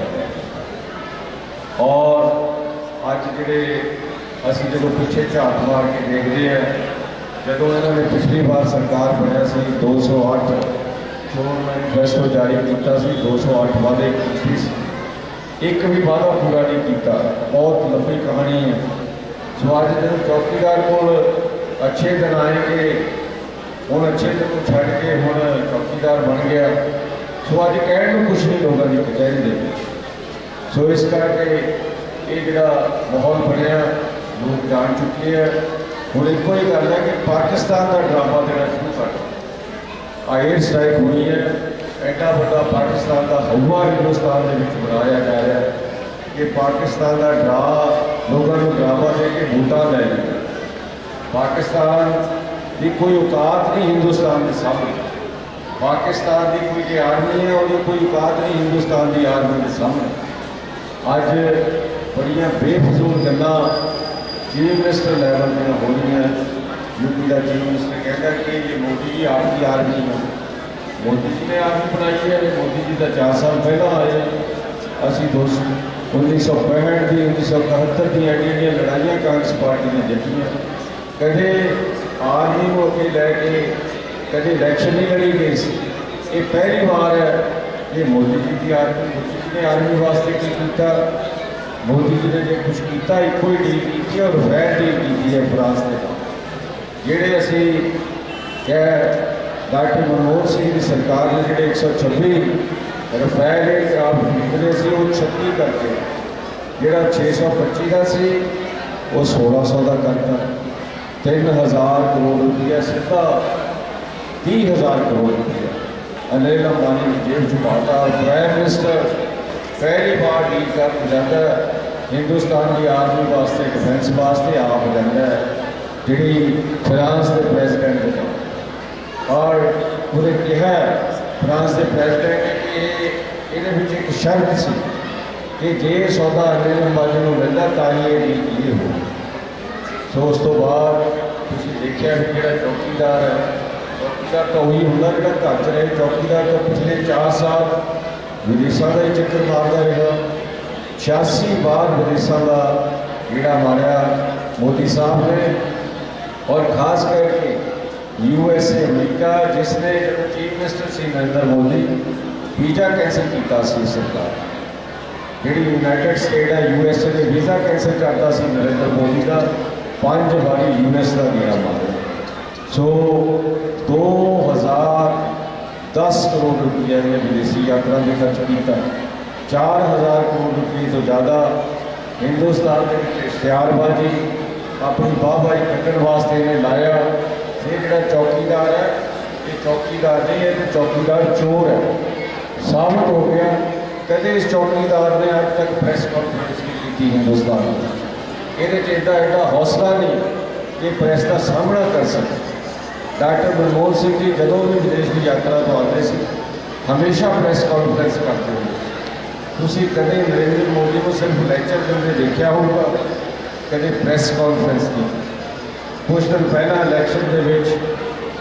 लगा। और अज जोड़े असी जो पिछे झात मार के देखते हैं, जो इन्होंने पिछली बार सरकार बनया सी दो सौ अठ चोण मैनीफेस्टो जारी किया, दो सौ अठ वादे की, एक भी वादा पूरा नहीं किया। बहुत लंबी कहानी है। सो अज जो चौकीदार को अच्छे दिन आएंगे, हूँ अच्छे दिन को छड़ के हूँ चौकीदार बन गया। सो अज कहने को कुछ नहीं लोगों की कचहरी दे। सो इस करके ये जो माहौल बनया लोग जान चुके हैं। हूँ एको ही गल है कि पाकिस्तान का ड्रामा देना शुरू कर एयर स्ट्राइक हुई है, एडा बड़ा पाकिस्तान का हवा हिंदुस्तान के बनाया जा रहा है कि पाकिस्तान का ड्रा लोगों को ड्रामा दे के बूटा लै लिया। पाकिस्तान की कोई औकात नहीं हिंदुस्तान के सामने, पाकिस्तान की कोई जो आर्मी है वो कोई औकात नहीं हिंदुस्तान की आर्मी के सामने। अज बड़िया बेफजूल गल्लां चीफ मिनिस्टर लैवल में हो रही हैं। यूपी का चीफ मिनिस्टर कहता कि ये मोदी जी आपकी आर्मी है, मोदी जी ने आर्मी बनाई है, मोदी जी का चार साल पहला आए असी दो सौ उन्नीस सौ पैंठ की उन्नीस सौ इकहत्तर की एडी लड़ाइयाँ कांग्रेस पार्टी ने जीतियाँ, कदे आर्मी को अगे लैके कदे इलैक्शन नहीं लड़ी गई सी। ये पहली बार है ये मोदी जी की आर्मी, मोदी जी ने आर्मी वास्ते की किया, मोदी जी ने जो कुछ किया एक ही डील की और रफेल डील की है फ्रांस के जेडे असी कह डॉक्टर मनमोहन सिंह की सरकार ने जो एक सौ छब्बी रफेल आप खरीदने से वो छत्ती करके जोड़ा छे सौ पच्ची का सी वो सोलह सौ का करता, तीन हज़ार करोड़ रुपया सीधा तीह हज़ार करोड़ रुपया अनिल अंबानी की जेब च पाता। प्राइम मिनिस्टर पहली बार डील कर जाता है हिंदुस्तान की आर्मी वास्ते डिफेंस वास्ते आप जाता है जी फ्रांस के प्रेजिडेंट ने और उन्हें कहा फ्रांस के प्रेजिडेंट ने कि ये एक शर्त सी कि जे सौदा अनिल अंबानी को मिलता ताकि ये डील क्लीयर हो। सो उस तो बाद तुम देखा भी जो चौकीदार है चौकीदार तो वही होंगे जो घर च रहे, चौकीदार तो पिछले चार साल विदेशों का ही चक्कर मारता रहा, छियासी बार विदेशों का गेड़ा मारिया मोदी साहब ने। और खास करके यूएसए अमेरिका जिसने चीफ मिनिस्टर से नरेंद्र मोदी वीज़ा कैंसिल किया सरकार जी यूनाइटेड स्टेट है यूएसए ने वीज़ा कैंसिल करता सी नरेंद्र मोदी का पांच बारी यूएस का गेड़ा मारे। सो दो हज़ार दस करोड़ रुपये ने विदेशी यात्रा में खर्च किया, चार हज़ार करोड़ रुपये तो ज़्यादा हिंदुस्तान के इश्तिहारबाजी अपनी वाहवाही कट्टन वास्ते ने लाया। ये जो चौकीदार है ये चौकीदार नहीं है तो चौकीदार चोर है साबित हो गया। कदे इस चौकीदार ने अब तक प्रेस कॉन्फ्रेंस नहीं की हिंदुस्तान में, ये एडा एडा हौसला नहीं कि प्रेस का सामना कर सके। डॉक्टर मनमोहन सिंह जी जदों भी विदेश की यात्रा तो आते थे हमेशा प्रेस कॉन्फ्रेंस करते हुए तुसी कदे नरेंद्र मोदी को सिर्फ लैक्चर करते देखा होगा, कदे प्रेस कॉन्फ्रेंस की। कुछ दिन पहला इलैक्शन के विच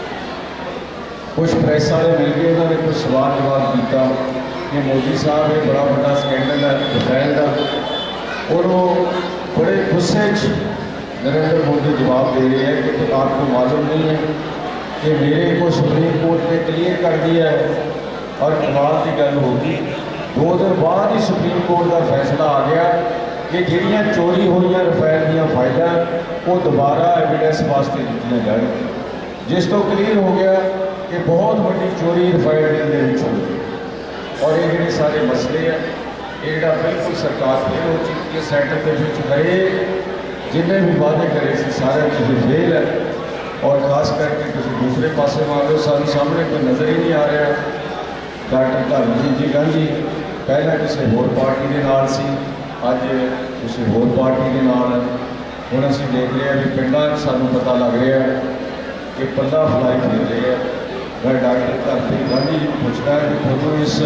कुछ प्रेस वाले मिल गए, उन्होंने कुछ सवाल जवाब किया कि मोदी साहब ये बड़ा बड़ा स्कैंडल है रफेल का, और वो बड़े गुस्से नरेंद्र मोदी जवाब दे रहे हैं कि तो आपको मालूम नहीं है कि मेरे को सुप्रीम कोर्ट ने क्लियर कर दिया है। और कमाल की गल होगी दो दिन बाद ही सुप्रीम कोर्ट का फैसला आ गया कि जिहड़ियां चोरी हुई रफेल दियां फाइलां वो दोबारा एविडेंस वास्ते दित्तियां जाए, जिस तो क्लीयर हो गया कि बहुत बड़ी चोरी रफेल के होई। और ये जिहड़े सारे मसले हैं ये जिहड़ा बिल्कुल सरकार फेल हो चुकी है, सैंटर के विच गए जिन्हें भी वादे करे से सारे तुझे फेल है। और खास करके तुझे दूसरे पासे मारो सारे सामने कोई नज़र ही नहीं आ रहा। डॉक्टर धर्मजीत जी गांधी पहला किसी होर पार्टी के नाल सी, अज किसी होर पार्टी के नाल हुण असीं देख रहे हैं भी पिंडां सानूं पता लग रहा है कि पल्ला फलाई फिर रहे हैं। मैं डॉक्टर धर्मजीत गांधी जी पूछता है कि तुहानूं इस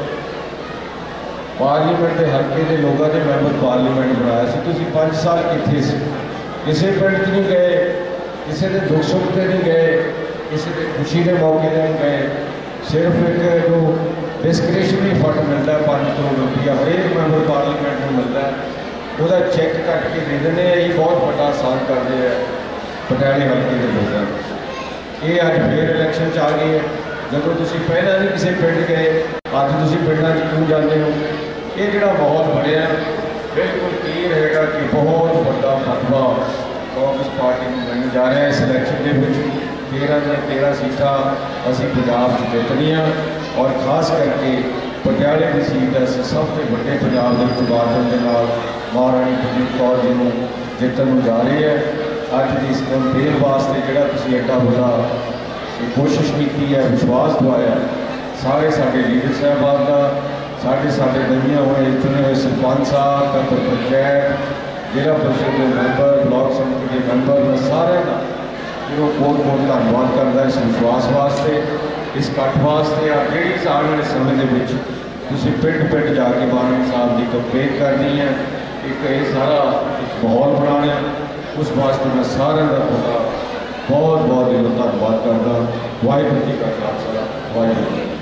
पार्लीमेंट के हल्के के लोगों ने मैंबर पार्लीमेंट बनाया सी, तुसीं पाँच साल कित्थे सी, किसी पिंड च नहीं गए, किसी के दुख सुख से नहीं गए, किसी के खुशी के मौके नहीं गए। सिर्फ एक जो डिस्क्रिशनरी फंड मिलता है पाँच करोड़ रुपया हरेक मैंबर पार्लीमेंट में मिलता है, वह चैक कट के दे देने ये बहुत बड़ा आसान कर रहे हैं पटियाले हल्के के लोगों। ये अज फिर इलैक्शन आ गई है, जब तुम पहला नहीं किसी पिंड गए अज तुम पिंडा क्यों जाते हो। ये जोड़ा माहौल बनया बिल्कुल क्लीयर है कि बहुत बड़ा फतवा कांग्रेस पार्टी में बनने जा रहा है। इस इलैक्शन के तेरह या तेरह सीटा असी पंजाब जितनिया, और खास करके पटियाले की सीट असी सब तो बड़े पंजाब के बादल के नाल महाराणी प्रदीप कौर जी को जितन जा रही है। अज की इस कैंपेन वास्ते जोड़ा तुम एडा बड़ा कोशिश की है, विश्वास दवाया सारे साढ़े लीडर साहबान का, साढ़े साढ़े नवियाँ हुए चुने हुए सरपंच साहब मैंबर पंचायत जिला परिषद के मैंबर ब्लॉक समिति के मैंबर मैं सारे का जो बहुत बहुत धन्यवाद करता इस विश्वास वास्ते, इस कट्ठ वास्ते। आप जी आने वाले समय के पिंड पिंड जाके मानव साहब की कंपेन करनी है, एक ये सारा एक माहौल बनाना है, उस वास्ते मैं सारे का पूरा बहुत बहुत दिलों धन्यवाद करता। वाहिगुरू जी का खालसा वाहिगुरू जी।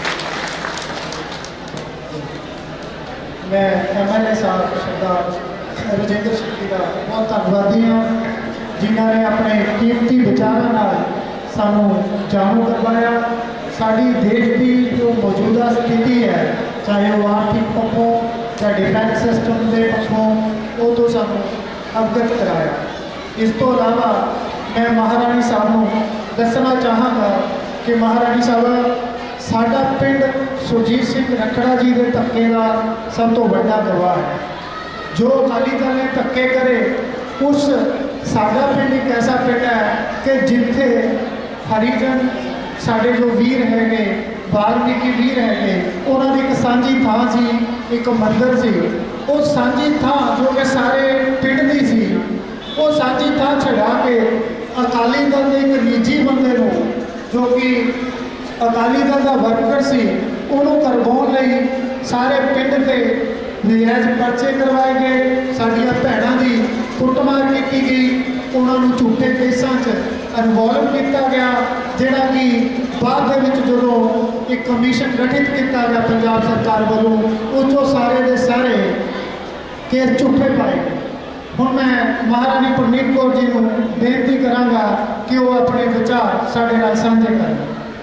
मैं एम एल ए साहब सरदार ਰਜਿੰਦਰ ਸਿੰਘ ਜੀ ਦਾ ਬਹੁਤ ਧੰਨਵਾਦੀ ਹਾਂ, ਜਿਨ੍ਹਾਂ ਨੇ ਆਪਣੇ ਕੀਮਤੀ ਵਿਚਾਰਾਂ ਨਾਲ ਸਾਨੂੰ ਜਾਣੂ ਕਰਵਾਇਆ। ਸਾਡੀ ਦੇਸ਼ ਦੀ ਜੋ ਮੌਜੂਦਾ ਸਥਿਤੀ ਹੈ, ਚਾਹੇ ਉਹ ਆਰਥਿਕ ਪੱਖੋਂ ਜਾਂ ਡਿਫੈਂਸ ਸਿਸਟਮ ਦੇ ਪੱਖੋਂ, ਉਹ ਤੋਂ ਸਾਨੂੰ ਅਵਗਤ ਕਰਾਇਆ। ਇਸ ਤੋਂ ਇਲਾਵਾ ਮੈਂ ਮਹਾਰਾਣੀ ਸਾਹਿਬ ਨੂੰ ਦੱਸਣਾ ਚਾਹਾਂਗਾ ਕਿ ਮਹਾਰਾਣੀ ਸਾਹਿਬ ਸਾਡਾ ਪਿੰਡ ਸੁਰਜੀਤ ਸਿੰਘ ਰੱਖੜਾ ਜੀ ਦੇ ਧੱਕੇ ਦਾ ਸਭ ਤੋਂ ਵੱਡਾ ਗਵਾਹ ਹੈ। ਜੋ ਅਕਾਲੀ ਦਲ ਨੇ ਧੱਕੇ ਕਰੇ, ਉਸ ਸਾਡਾ ਪਿੰਡ ਇੱਕ ਐਸਾ ਪਿੰਡ ਹੈ ਕਿ ਜਿੱਥੇ ਹਰੀਜਨ ਸਾਡੇ ਜੋ ਵੀਰ ਹੈਗੇ, ਵਾਲਮੀਕੀ ਵੀਰ ਹੈਗੇ, ਉਹਨਾਂ ਦੀ ਇੱਕ ਸਾਂਝੀ ਥਾਂ ਸੀ, ਇੱਕ ਮੰਦਿਰ ਸੀ। ਉਹ ਸਾਂਝੀ ਥਾਂ ਜੋ ਕਿ ਸਾਰੇ ਪਿੰਡ ਦੀ ਸੀ, ਉਹ ਸਾਂਝੀ ਥਾਂ ਛਡਾ ਕੇ ਅਕਾਲੀ ਦਲ ਦੇ ਇੱਕ ਨਿੱਜੀ ਬੰਦੇ ਨੂੰ, ਜੋ ਕਿ ਅਕਾਲੀ ਦਲ ਦਾ ਵਰਕਰ ਸੀ, ਉਹਨੂੰ ਕਰਵਾਉਣ ਲਈ ਸਾਰੇ ਪਿੰਡ ਤੇ ਨਜਾਇਜ਼ ਪਰਚੇ ਕਰਵਾਏ ਗਏ। ਸਾਡੀਆਂ ਭੈਣਾਂ ਦੀ ਕੁੱਟਮਾਰ ਕੀਤੀ ਗਈ, ਉਹਨਾਂ ਨੂੰ ਝੂਠੇ ਕੇਸਾਂ 'ਚ ਇਨਵੋਲਵ ਕੀਤਾ ਗਿਆ, ਜਿਹੜਾ ਕਿ ਬਾਅਦ ਦੇ ਵਿੱਚ ਜਦੋਂ ਇੱਕ ਕਮਿਸ਼ਨ ਗਠਿਤ ਕੀਤਾ ਗਿਆ ਪੰਜਾਬ ਸਰਕਾਰ ਵੱਲੋਂ, ਉਹ 'ਚੋਂ ਸਾਰੇ ਦੇ ਸਾਰੇ ਕੇਸ ਝੂਠੇ ਪਾਏ ਗਏ। ਹੁਣ ਮੈਂ ਮਹਾਰਾਣੀ ਪ੍ਰਨੀਤ ਕੌਰ ਜੀ ਨੂੰ ਬੇਨਤੀ ਕਰਾਂਗਾ ਕਿ ਉਹ ਆਪਣੇ ਵਿਚਾਰ ਸਾਡੇ ਨਾਲ ਸਾਂਝੇ ਕਰਨ।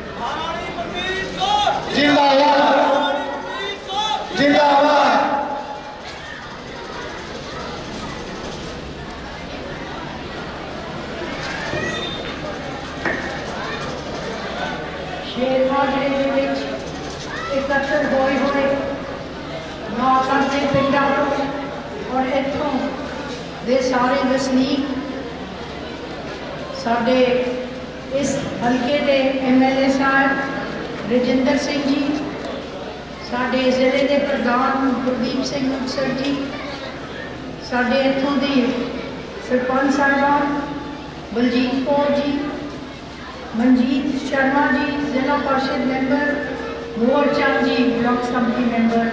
ਜਿੰਦਾਬਾਦ, ਜਿੰਦਾਬਾਦ। ਸ਼ੇਰਮਾਜਰੇ ਦੇ ਵਿੱਚ ਇਕੱਤਰ ਹੋਏ ਹੋਏ ਨੌਕਾਂ ਦੇ ਪਿੰਡਾਂ ਔਰ ਇੱਥੋਂ ਦੇ ਸਾਰੇ ਵਸਨੀਕ, ਸਾਡੇ ਇਸ ਹਲਕੇ ਦੇ M L A sahib Rajinder Singh ji, ਸਾਡੇ ਜ਼ਿਲ੍ਹੇ ਦੇ ਪ੍ਰਧਾਨ ਗੁਰਦੀਪ ਸਿੰਘ ਮੁਕਤਸਰ ਜੀ, ਸਾਡੇ ਇੱਥੋਂ ਦੀ ਸਰਪੰਚ ਸਾਹਿਬਾਨ ਬਲਜੀਤ ਕੌਰ ਜੀ, ਮਨਜੀਤ ਸ਼ਰਮਾ ਜੀ ਜ਼ਿਲ੍ਹਾ ਪਰਿਸ਼ਦ ਮੈਂਬਰ, ਮੋਹਰ ਚੰਦ ਜੀ ਬਲਾਕ ਸੰਮਤੀ ਮੈਂਬਰ,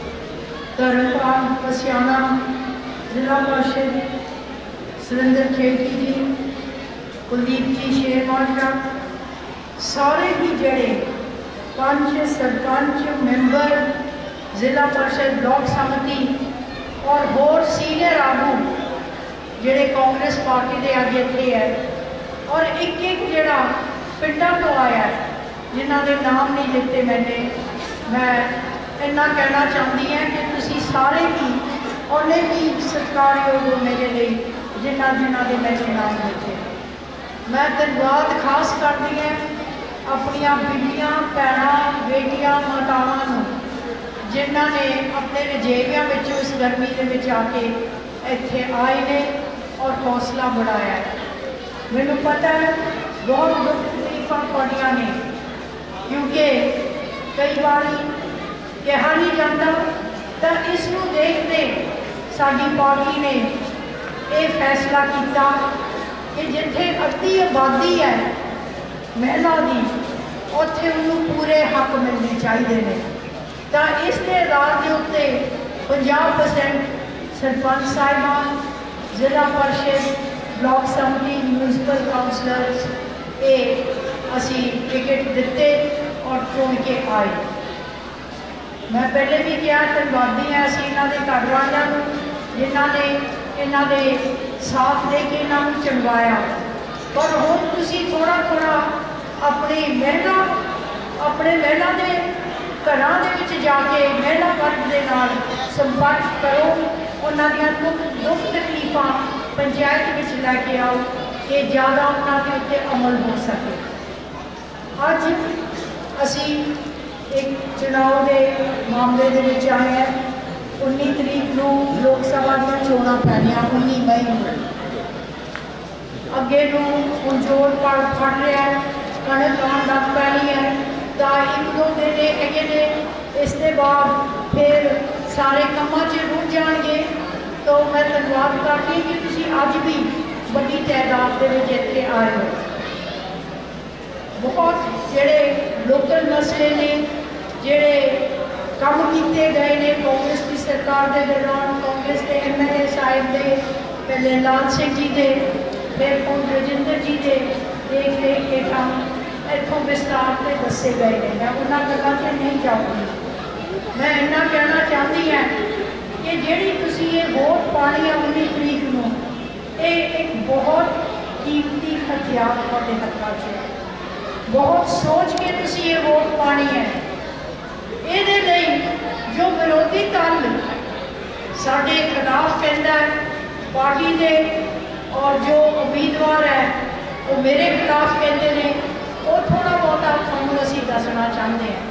ਧਰਮਪਾਲ ਪਸਿਆਣਾ ਜ਼ਿਲ੍ਹਾ ਪਰਿਸ਼ਦ, ਸੁਰਿੰਦਰ ਖੇਤੀ ਜੀ, ਕੁਲਦੀਪ ਜੀ ਸ਼ੇਰਮਾਜਰਾ, ਸਾਰੇ ਹੀ ਜਿਹੜੇ ਪੰਚ ਸਰਪੰਚ ਮੈਂਬਰ ਜ਼ਿਲ੍ਹਾ ਪਰਿਸ਼ਦ ਬਲਾਕ ਸੰਮਤੀ ਔਰ ਹੋਰ ਸੀਨੀਅਰ ਆਗੂ ਜਿਹੜੇ ਕਾਂਗਰਸ ਪਾਰਟੀ ਦੇ ਅੱਜ ਇੱਥੇ ਹੈ, ਔਰ ਇੱਕ ਇੱਕ ਜਿਹੜਾ ਪਿੰਡਾਂ ਤੋਂ ਆਇਆ, ਜਿਨ੍ਹਾਂ ਦੇ ਨਾਮ ਨਹੀਂ ਲਿੱਤੇ ਮੈਨੇ, ਮੈਂ ਇੰਨਾ ਕਹਿਣਾ ਚਾਹੁੰਦੀ ਹਾਂ ਕਿ ਤੁਸੀਂ ਸਾਰੇ ਹੀ ਉਹਨੇ ਵੀ ਸਤਿਕਾਰਯੋਗ ਹੋ ਮੇਰੇ ਲਈ, ਜਿਨ੍ਹਾਂ ਜਿਨ੍ਹਾਂ ਦੇ ਮੈਨੇ ਨਾਮ ਲਿੱਤੇ। ਮੈਂ ਧੰਨਵਾਦ ਖਾਸ ਕਰਦੀ ਹਾਂ ਆਪਣੀਆਂ ਬੀਬੀਆਂ, ਭੈਣਾਂ, ਬੇਟੀਆਂ, ਮਾਤਾਵਾਂ ਨੂੰ, ਜਿਨ੍ਹਾਂ ਨੇ ਆਪਣੇ ਰਜੇਵਿਆਂ ਵਿੱਚ ਇਸ ਗਰਮੀ ਦੇ ਵਿੱਚ ਆ ਕੇ ਇੱਥੇ ਆਏ ਨੇ ਔਰ ਹੌਸਲਾ बढ़ाया है। ਮੈਨੂੰ ਪਤਾ ਹੈ ਬਹੁਤ ਦੁੱਖ ਤਕਲੀਫਾਂ ਪੜੀਆਂ ਨੇ, ਕਿਉਂਕਿ ਕਈ ਵਾਰੀ ਕਿਹਾ ਨਹੀਂ ਜਾਂਦਾ, ਤਾਂ ਇਸ ਨੂੰ ਦੇਖਦੇ ਸਾਡੀ ਪਾਰਟੀ ਨੇ ਇਹ ਫੈਸਲਾ ਕੀਤਾ ਕਿ ਜਿੱਥੇ ਅੱਧੀ ਆਬਾਦੀ ਹੈ ਮਹਿਲਾ ਦੀ, ਉੱਥੇ ਉਹਨੂੰ ਪੂਰੇ ਹੱਕ ਮਿਲਣੇ ਚਾਹੀਦੇ ਨੇ। ਤਾਂ ਇਸ ਦੇ ਆਧਾਰ ਦੇ ਉੱਤੇ ਪੰਜਾਹ ਪਰਸੈਂਟ ਸਰਪੰਚ ਸਾਹਿਬਾਨ, ਜ਼ਿਲ੍ਹਾ ਪਰਿਸ਼ਦ, ਬਲਾਕ ਸੰਮਤੀ, ਮਿਊਨਿਸਪਲ ਕਾਉਂਸਲਰਸ, ਇਹ ਅਸੀਂ ਟਿਕਟ ਦਿੱਤੇ ਔਰ ਚੁਣ ਕੇ ਆਏ। ਮੈਂ ਪਹਿਲੇ ਵੀ ਕਿਹਾ ਧੰਨਵਾਦੀ ਹਾਂ ਅਸੀਂ ਇਹਨਾਂ ਦੇ ਘਰ ਵਾਲਿਆਂ ਨੂੰ, ਜਿਨ੍ਹਾਂ ਨੇ ਇਹਨਾਂ ਦੇ ਸਾਥ ਦੇ ਕੇ ਇਹਨਾਂ ਨੂੰ ਚੁਣਵਾਇਆ। ਪਰ ਹੁਣ ਤੁਸੀਂ ਥੋੜ੍ਹਾ ਥੋੜ੍ਹਾ ਆਪਣੀ ਮਹਿਲਾ ਆਪਣੇ ਮਹਿਲਾ ਦੇ ਘਰਾਂ ਦੇ ਵਿੱਚ ਜਾ ਕੇ ਮਹਿਲਾ ਵਰਗ ਦੇ ਨਾਲ ਸੰਪਰਕ ਕਰੋ, ਉਹਨਾਂ ਦੀਆਂ ਦੁੱਖ ਦੁੱਖ ਤਕਲੀਫਾਂ ਪੰਚਾਇਤ ਵਿੱਚ ਲੈ ਕੇ ਆਓ ਕਿ ਜ਼ਿਆਦਾ ਉਹਨਾਂ ਦੇ ਉੱਤੇ ਅਮਲ ਹੋ ਸਕੇ। ਅੱਜ ਅਸੀਂ ਇੱਕ ਚੁਣਾव ਦੇ ਮਾਮਲੇ ਦੇ ਵਿੱਚ ਆਏ ਹਾਂ। ਉੱਨੀ ਤਰੀਕ ਨੂੰ ਲੋਕ ਸਭਾ ਦੀਆਂ ਚੋਣਾਂ ਪੈਣੀਆਂ, ਉੱਨੀ ਮਈ ਨੂੰ। ਅੱਗੇ ਨੂੰ ਹੁਣ ਜੋਰ ਪੜ ਫੜ ਰਿਹਾ, ਕਣਕ ਆਉਣ ਲੱਗ ਪੈਣੀ ਹੈ, ਤਾਂ ਇੱਕ ਦੋ ਦਿਨ ਹੈਗੇ ਨੇ, ਇਸ ਦੇ ਬਾਅਦ ਫਿਰ ਸਾਰੇ ਕੰਮਾਂ 'ਚ ਰੁੱਝ ਜਾਣਗੇ। ਤਾਂ ਮੈਂ ਧੰਨਵਾਦ ਕਰਦੀ ਕਿ ਤੁਸੀਂ ਅੱਜ ਵੀ ਵੱਡੀ ਤਾਦਾਦ ਦੇ ਵਿੱਚ ਇੱਥੇ ਆਏ ਹੋ। ਬਹੁਤ ਜਿਹੜੇ ਲੋਕਲ ਮਸਲੇ ਨੇ, ਜਿਹੜੇ ਕੰਮ ਕੀਤੇ ਗਏ ਨੇ ਕਾਂਗਰਸ ਦੀ ਸਰਕਾਰ ਦੇ ਦੌਰਾਨ, ਕਾਂਗਰਸ ਦੇ ਐਮ ਐਲ ਏ ਸਾਹਿਬ ਦੇ, ਪਹਿਲੇ ਲਾਲ ਸਿੰਘ ਜੀ ਦੇ, ਫਿਰ ਹੁਣ ਰਜਿੰਦਰ ਜੀ ਦੇ ਦੇਖ ਰੇਖ ਹੇਠਾਂ ਇੱਥੋਂ ਵਿਸਤਾਰ ਤੇ ਦੱਸੇ ਗਏ ਨੇ। ਮੈਂ ਉਹਨਾਂ ਗੱਲਾਂ 'ਤੇ ਨਹੀਂ ਜਾਊਂਗੀ। ਮੈਂ ਇੰਨਾ ਕਹਿਣਾ ਚਾਹੁੰਦੀ ਹਾਂ कि जिहड़ी तुसीं ये वोट पानी है उन्नीस तरीक नूं, ये एक बहुत कीमती हथियार तुहाडे हत्थां 'च है। बहुत सोच के तुसीं ये वोट पानी है। इहदे लई जो विरोधी दल साडे खिलाफ कहता है पार्टी दे और जो उम्मीदवार है वो मेरे खिलाफ कहते हैं, वो थोड़ा बहुता तुहानूं असीं दसना चाहते हैं।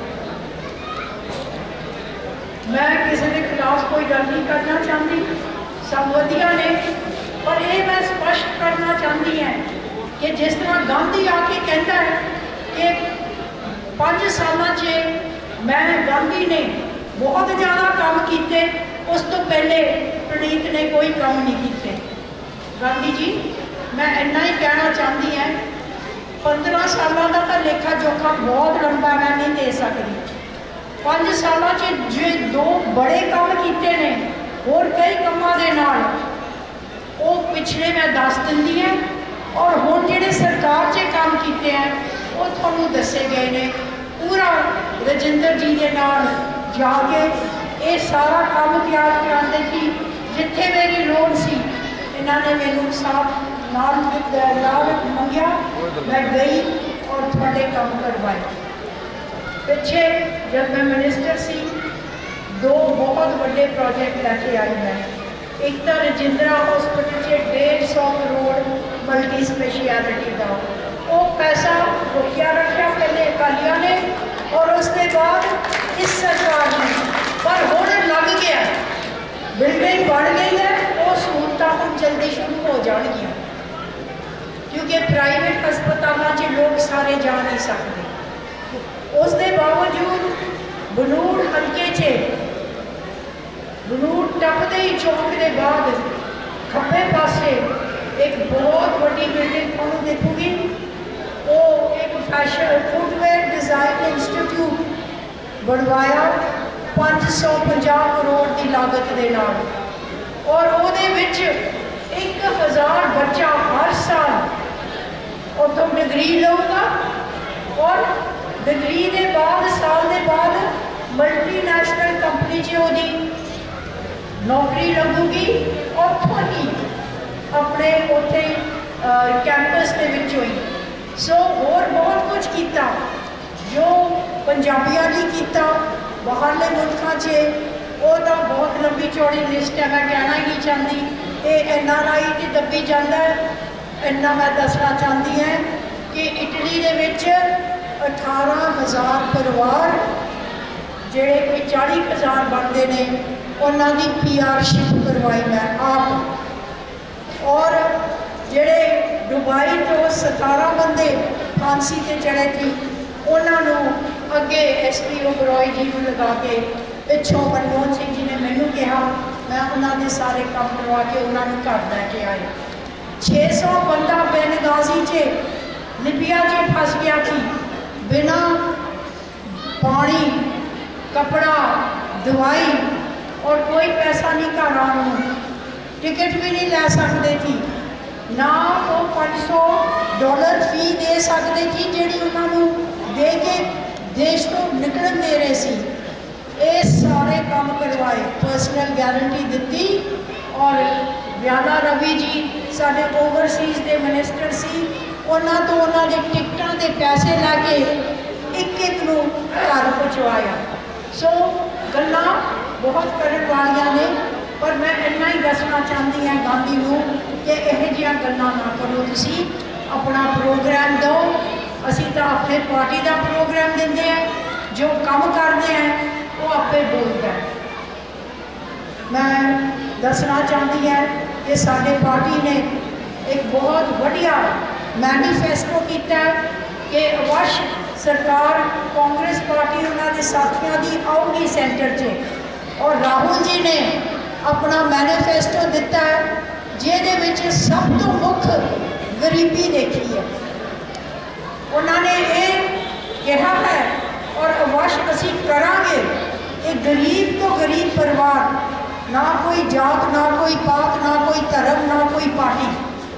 मैं किसी के खिलाफ कोई गल नहीं करना चाहती, सब वधिया ने, पर यह मैं स्पष्ट करना चाहती हैं कि जिस तरह गांधी आके कहता है कि पाँच सालों से मैं गांधी ने बहुत ज़्यादा काम किए, उस तो पहले प्रणीत ने कोई काम नहीं किए। गांधी जी मैं इन्ना ही कहना चाहती हैं, पंद्रह सालों का तो लेखा जोखा बहुत लंबा मैं नहीं दे सकती। पाँच सालों से जो दो बड़े काम किए ने और कई कामों के नाल वो पिछले मैं दस दी हैं, और हुण जिहड़े सरकार से काम किए हैं वो तुहानूं दसे गए ने। पूरा रजिंदर जी के नाल जाके ये सारा काम तैयार कराते थी, जिथे मेरी लोड़ सी इन्हों ने मैनू साफ नाल नाल मंगया, मैं गई और थोड़े काम करवाए। पिछे जब मैं मिनिस्टर सी दो बहुत बड़े प्रोजेक्ट लैके आई मैं। एक तो रजिंद्रा हॉस्पिटल से डेढ़ सौ करोड़ मल्टी स्पेशलिटी का वो पैसा रोकिया रखा पहले अकालिया ने और उसके बाद इस सरकार ने, पर हुण लग गया, बिल्डिंग बढ़ गई है, वो सहूलतां हुण जल्दी शुरू हो जाएगी, क्योंकि प्राइवेट हस्पतालों से लोग सारे जा नहीं सकते। उसके बावजूद बलूड़ हल्के च बलूड़ टपते ही चौक के बाद खब्बे पासे एक बहुत बड़ी बिल्डिंग तुहानूं दिखूगी, वो एक फैशन फुटवेयर डिज़ाइन इंस्टीट्यूट बनवाया पाँच सौ पचास करोड़ की लागत के नाल, और उहदे विच एक हज़ार बच्चा हर साल उतों डिग्री लऊगा, और डिग्री के बाद साल के बाद मल्टीनैशनल कंपनी च उहदी नौकरी लगूगी, और ही अपने उत्थे कैंपस के विचों ही। सो होर बहुत कुछ किया जो पंजाबियों ने किया बाहरले मुल्कों से, वो तो बहुत लंबी चौड़ी लिस्ट है, मैं कहना ही नहीं चाहती। ये एन आर आई की दबी जाता है। इन्ना मैं दसना चाहती हैं कि इटली के विच अठारह हज़ार परिवार जोड़े कोई चाली हज़ार बनते हैं, उन्होंने पी आर शिप करवाई मैं आप, और जोड़े दुबई तो सतारह बंदे फांसी से चढ़े थे, उन्होंने अगे एस पी ओबरॉय जी को लगा के पिछों मनमोहन सिंह जी ने मैनू कहा, मैं उन्होंने सारे काम करवा के उन्होंने घर लैके आए। छे सौ बंदा बेनगाजी च लिबिया च फस गया थी, बिना पानी कपड़ा दवाई और कोई पैसा नहीं, घर आने टिकट भी नहीं लै सकते थी, ना वो पाँच सौ डॉलर फी दे सकते थी जी उन्होंने दे के देश को निकलन दे रहे सी। ये सारे काम करवाए, पर्सनल गारंटी दी, और ब्याला रवि जी साढ़े ओवरसीज़ के मिनिस्टर सी, उन्होंने तो उन्होंने टिकटों के पैसे लैके एक एक नूं घर पहुँचवाया। सो गल्लां बहुत करन वालियां ने, पर मैं इन्ना ही दसना चाहती हैं गांधी नूं कि यह जिहियां गल्लां ना करो, तुसीं अपना प्रोग्राम दो। असीं तां अपने पार्टी का प्रोग्राम देंदे हैं, जो काम करते हैं वो आपे बोलता है। मैं दसना चाहती है कि साडे पार्टी ने एक बहुत बढ़िया मैनीफेस्टो किया है कि अवश्य सरकार कांग्रेस पार्टी उन्होंने साथियों की आऊगी सेंटर से, और राहुल जी ने अपना मैनीफेस्टो दिता है जिहदे विच सब तो मुख्य गरीबी देखी है। उन्होंने ये कहा है और अवश्य असीं करांगे कि गरीब तो गरीब परिवार, ना कोई जात, ना कोई पात, ना कोई धर्म, ना कोई पार्टी,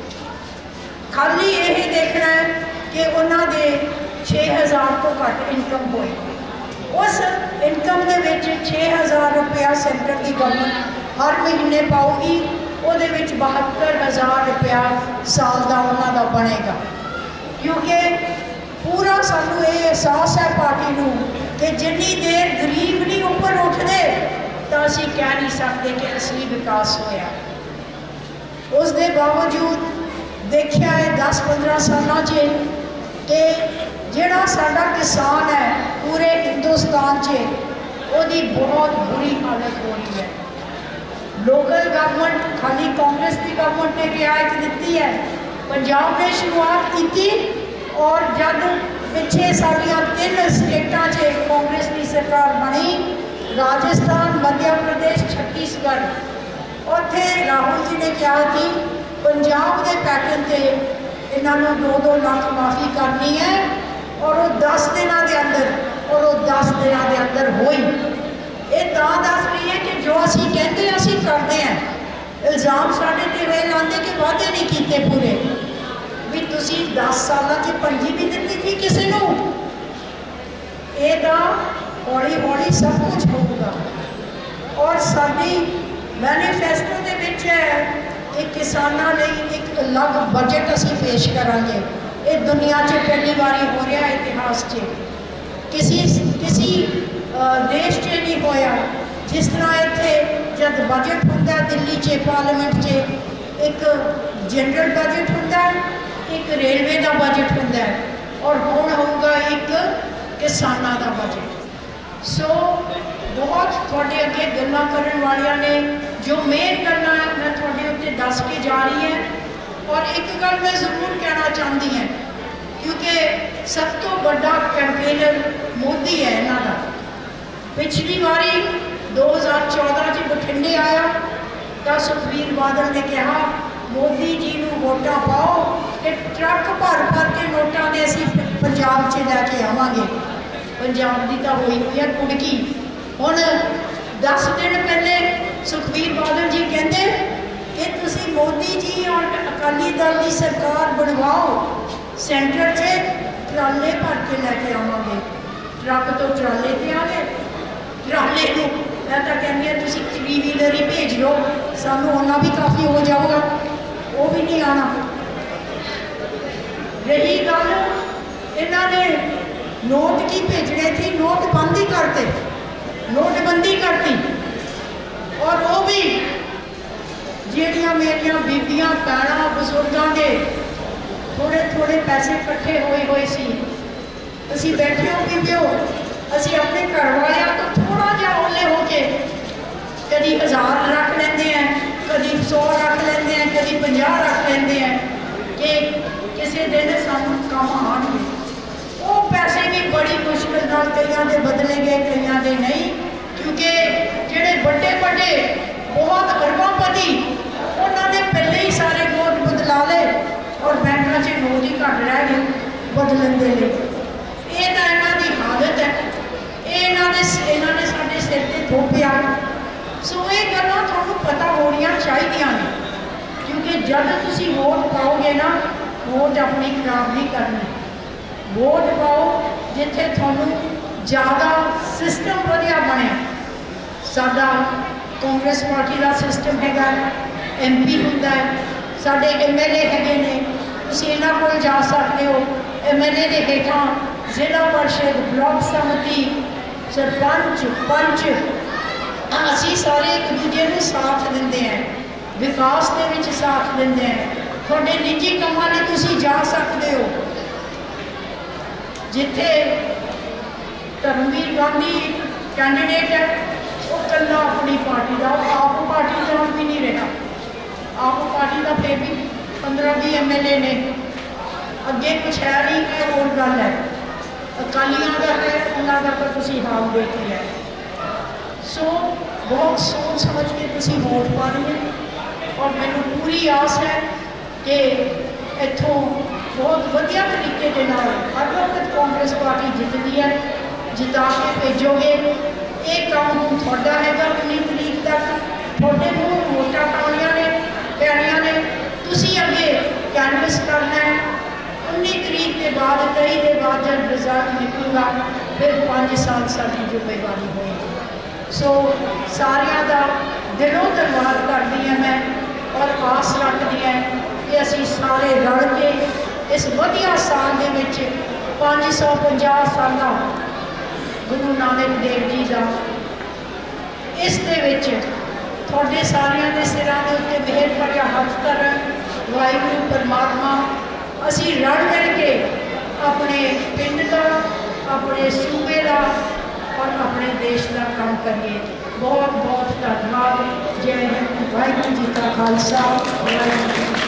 खाली यही देखना है कि उन्होंने छे हज़ार तो घट इनकम होए, उस इनकम के छे हज़ार रुपया सेंटर की गवर्नमेंट हर महीने पाऊगी ਉਹਦੇ ਵਿੱਚ बहत्तर हज़ार रुपया साल का उन्होंने बनेगा। क्योंकि पूरा सानू ये एहसास है पार्टी को कि जिन्नी देर गरीब नहीं ऊपर उठते तो असी कह नहीं सकते कि असली विकास होया। उस दे बावजूद देखा है दस पंद्रह सालों च कि जिहड़ा साडा किसान है पूरे हिंदुस्तान च उसकी बहुत बुरी हालत हो रही है। लोकल गवर्नमेंट खाली कांग्रेस की गवर्नमेंट ने रियायत दी है, पंजाब ने शुरुआत की और जब पिछे साड़ियाँ तीन स्टेटा च कांग्रेस की सरकार बनी, राजस्थान, मध्य प्रदेश, छत्तीसगढ़, उत्थे राहुल जी ने कहा कि पंजाब के पैटर्न से इन्होंने दो दो लाख माफ़ी करनी है और वो दस दिनों के अंदर और वो दस दिनों के अंदर हुई। ये तो दस रही है कि जो असी कहते हैं असी करते हैं। इल्ज़ाम साढ़े ते वे लाते कि वादे नहीं किए पूरे भी तुसी दस साल च पंजी भी दी थी किसी को। ये तो हौली हौली सब कुछ होगा। और साडी मैनीफेस्टो के विच है कि किसानों लिए एक अलग बजट असी पेश करांगे। ये दुनिया च पहली बारी हो रहा है, इतिहास च किसी किसी देश च नहीं होया। जिस तरह इत्थे जब बजट होंदा दिल्ली च पार्लियामेंट च एक जनरल बजट होंदा, एक रेलवे का बजट होंदा और हुण होगा एक किसानों का बजट। सो बहुत थोड़े अगे गल्लां करन वालियां ने जो मेन करना है मैं थोड़े उत्ते दस के जा रही है। और एक गल मैं जरूर कहना चाहती हैं क्योंकि सब तो बड़ा कैंपेनर मोदी है इन्हां दा। पिछली बारी दो हज़ार चौदह च बठिंडे आया तो सुखबीर बादल ने कहा मोदी जी को वोटां पाओ कि ट्रक भर भर के नोटां दे असीं पंजाब च लैके आवांगे। पंजाब की तो हुई हुई है कुड़की। हुण दस दिन पहले सुखबीर बादल जी कहते कि तुसीं मोदी जी और अकाली दल की सरकार बनवाओ, सेंटर से ट्राले भर के लैके आवांगे। ट्रक तो ट्राले ते आ गए, ट्राले को मैं तो कहनी है तुसीं थ्री व्हीलर ही भेज लो, सानू उन्ना भी काफ़ी हो जाएगा, वो भी नहीं आना। रही गल इन्होंने नोट की भेजने थी, नोट बंद ही करते, नोटबंदी करती। और वो भी ਜਿਹੜੀਆਂ मेरिया बीबियां भैणां बजुर्गों के थोड़े थोड़े पैसे इकट्ठे होए हुए सी। असीं बैठे हो बीबियो, असीं अपने घर वालियां तो थोड़ा जिहा ओले हो के कभी हज़ार रख लेंदे हैं, कभी सौ रख लेंदे हैं, कभी पंजाह रख लेंदे हैं कि किसी दिन सानू काम आउणगे। वो पैसे भी बड़ी मुश्किल नाल कईयां दे बदले गए, कईयां दे नहीं, क्योंकि जिहड़े बड़े बड़े बहुत अरबापति उन्होंने पहले ही सारे नोट बदला ले और बैंकों से नोट ही घट रह गए बदलन के लिए। ये तो इन्हों की हालत है, ये इन्होंने इन्होंने साढ़े सिर पर थोपिया। सो ये गल्लां तुहानूं पता होनियां चाहिदियां ने, क्योंकि जब तुसीं वोट पाओगे ना, वोट अपनी खराब नहीं करनी। वोट पाओ जिथे तुहानूं ज़्यादा सिस्टम वधिया बने। साडा कांग्रेस पार्टी का सिस्टम है, एम पी होंदा है, साडे एम एल ए हैगे ने, तुसीं इन्हां कोल जा सकते हो। एम एल ए के हेठां जिला परिषद, ब्लॉक समिति, सरपंच, पंच, असीं सारे एक दूजे को साथ देंदे हैं, विकास के विच साथ देंदे हैं। थोड़े निजी कामां लई तुसीं जा सकते हो। जिथे धर्मवीर गांधी कैंडीडेट है, वो कला अपनी पार्टी का, आप पार्टी का भी नहीं रहा। आप पार्टी का फिर भी पंद्रह भी एम एल ए ने, अगे कुछ है नहीं, है और गल है। अकालियों का है, उन्होंने का तुसीं हाल देखी है। सो बहुत सोच समझ के तुसीं वोट पानी है। और मैनूं पूरी आस है कि इत्थों बहुत वधिया तरीके के नाल हर वक्त कांग्रेस पार्टी जितती है, जिता के भेजोगे। ये काम हूँ थोड़ा है उन्नीस तरीक तक थोड़े मूँह वोटा पानिया ने पैनिया ने, तुसीं अगे कैनवस करना है। उन्नीस तरीक के बाद कई के बाद जब रिजल्ट निकलेगा फिर पाँच साल साड़ी जिम्मेवारी होगी। सो सारिया का दिलों धन्यवाद करती हाँ मैं और आस रखती हैं कि असी सारे रल के इस वधिया साल के विच पाँच सौ पचास साल गुरु नानक देव जी का इस दे विच थोड़े सारिਆਂ ਦੇ सिरां ਦੇ उत्ते मेहर भरिया हथ करन वाहिगुरू परमात्मा असी रल मिल के अपने पिंड का अपने सूबे का और अपने देश का काम करिए। बहुत बहुत धन्यवाद। जय हिंद। वाहिगुरू जी का खालसा वाहिगुरू जी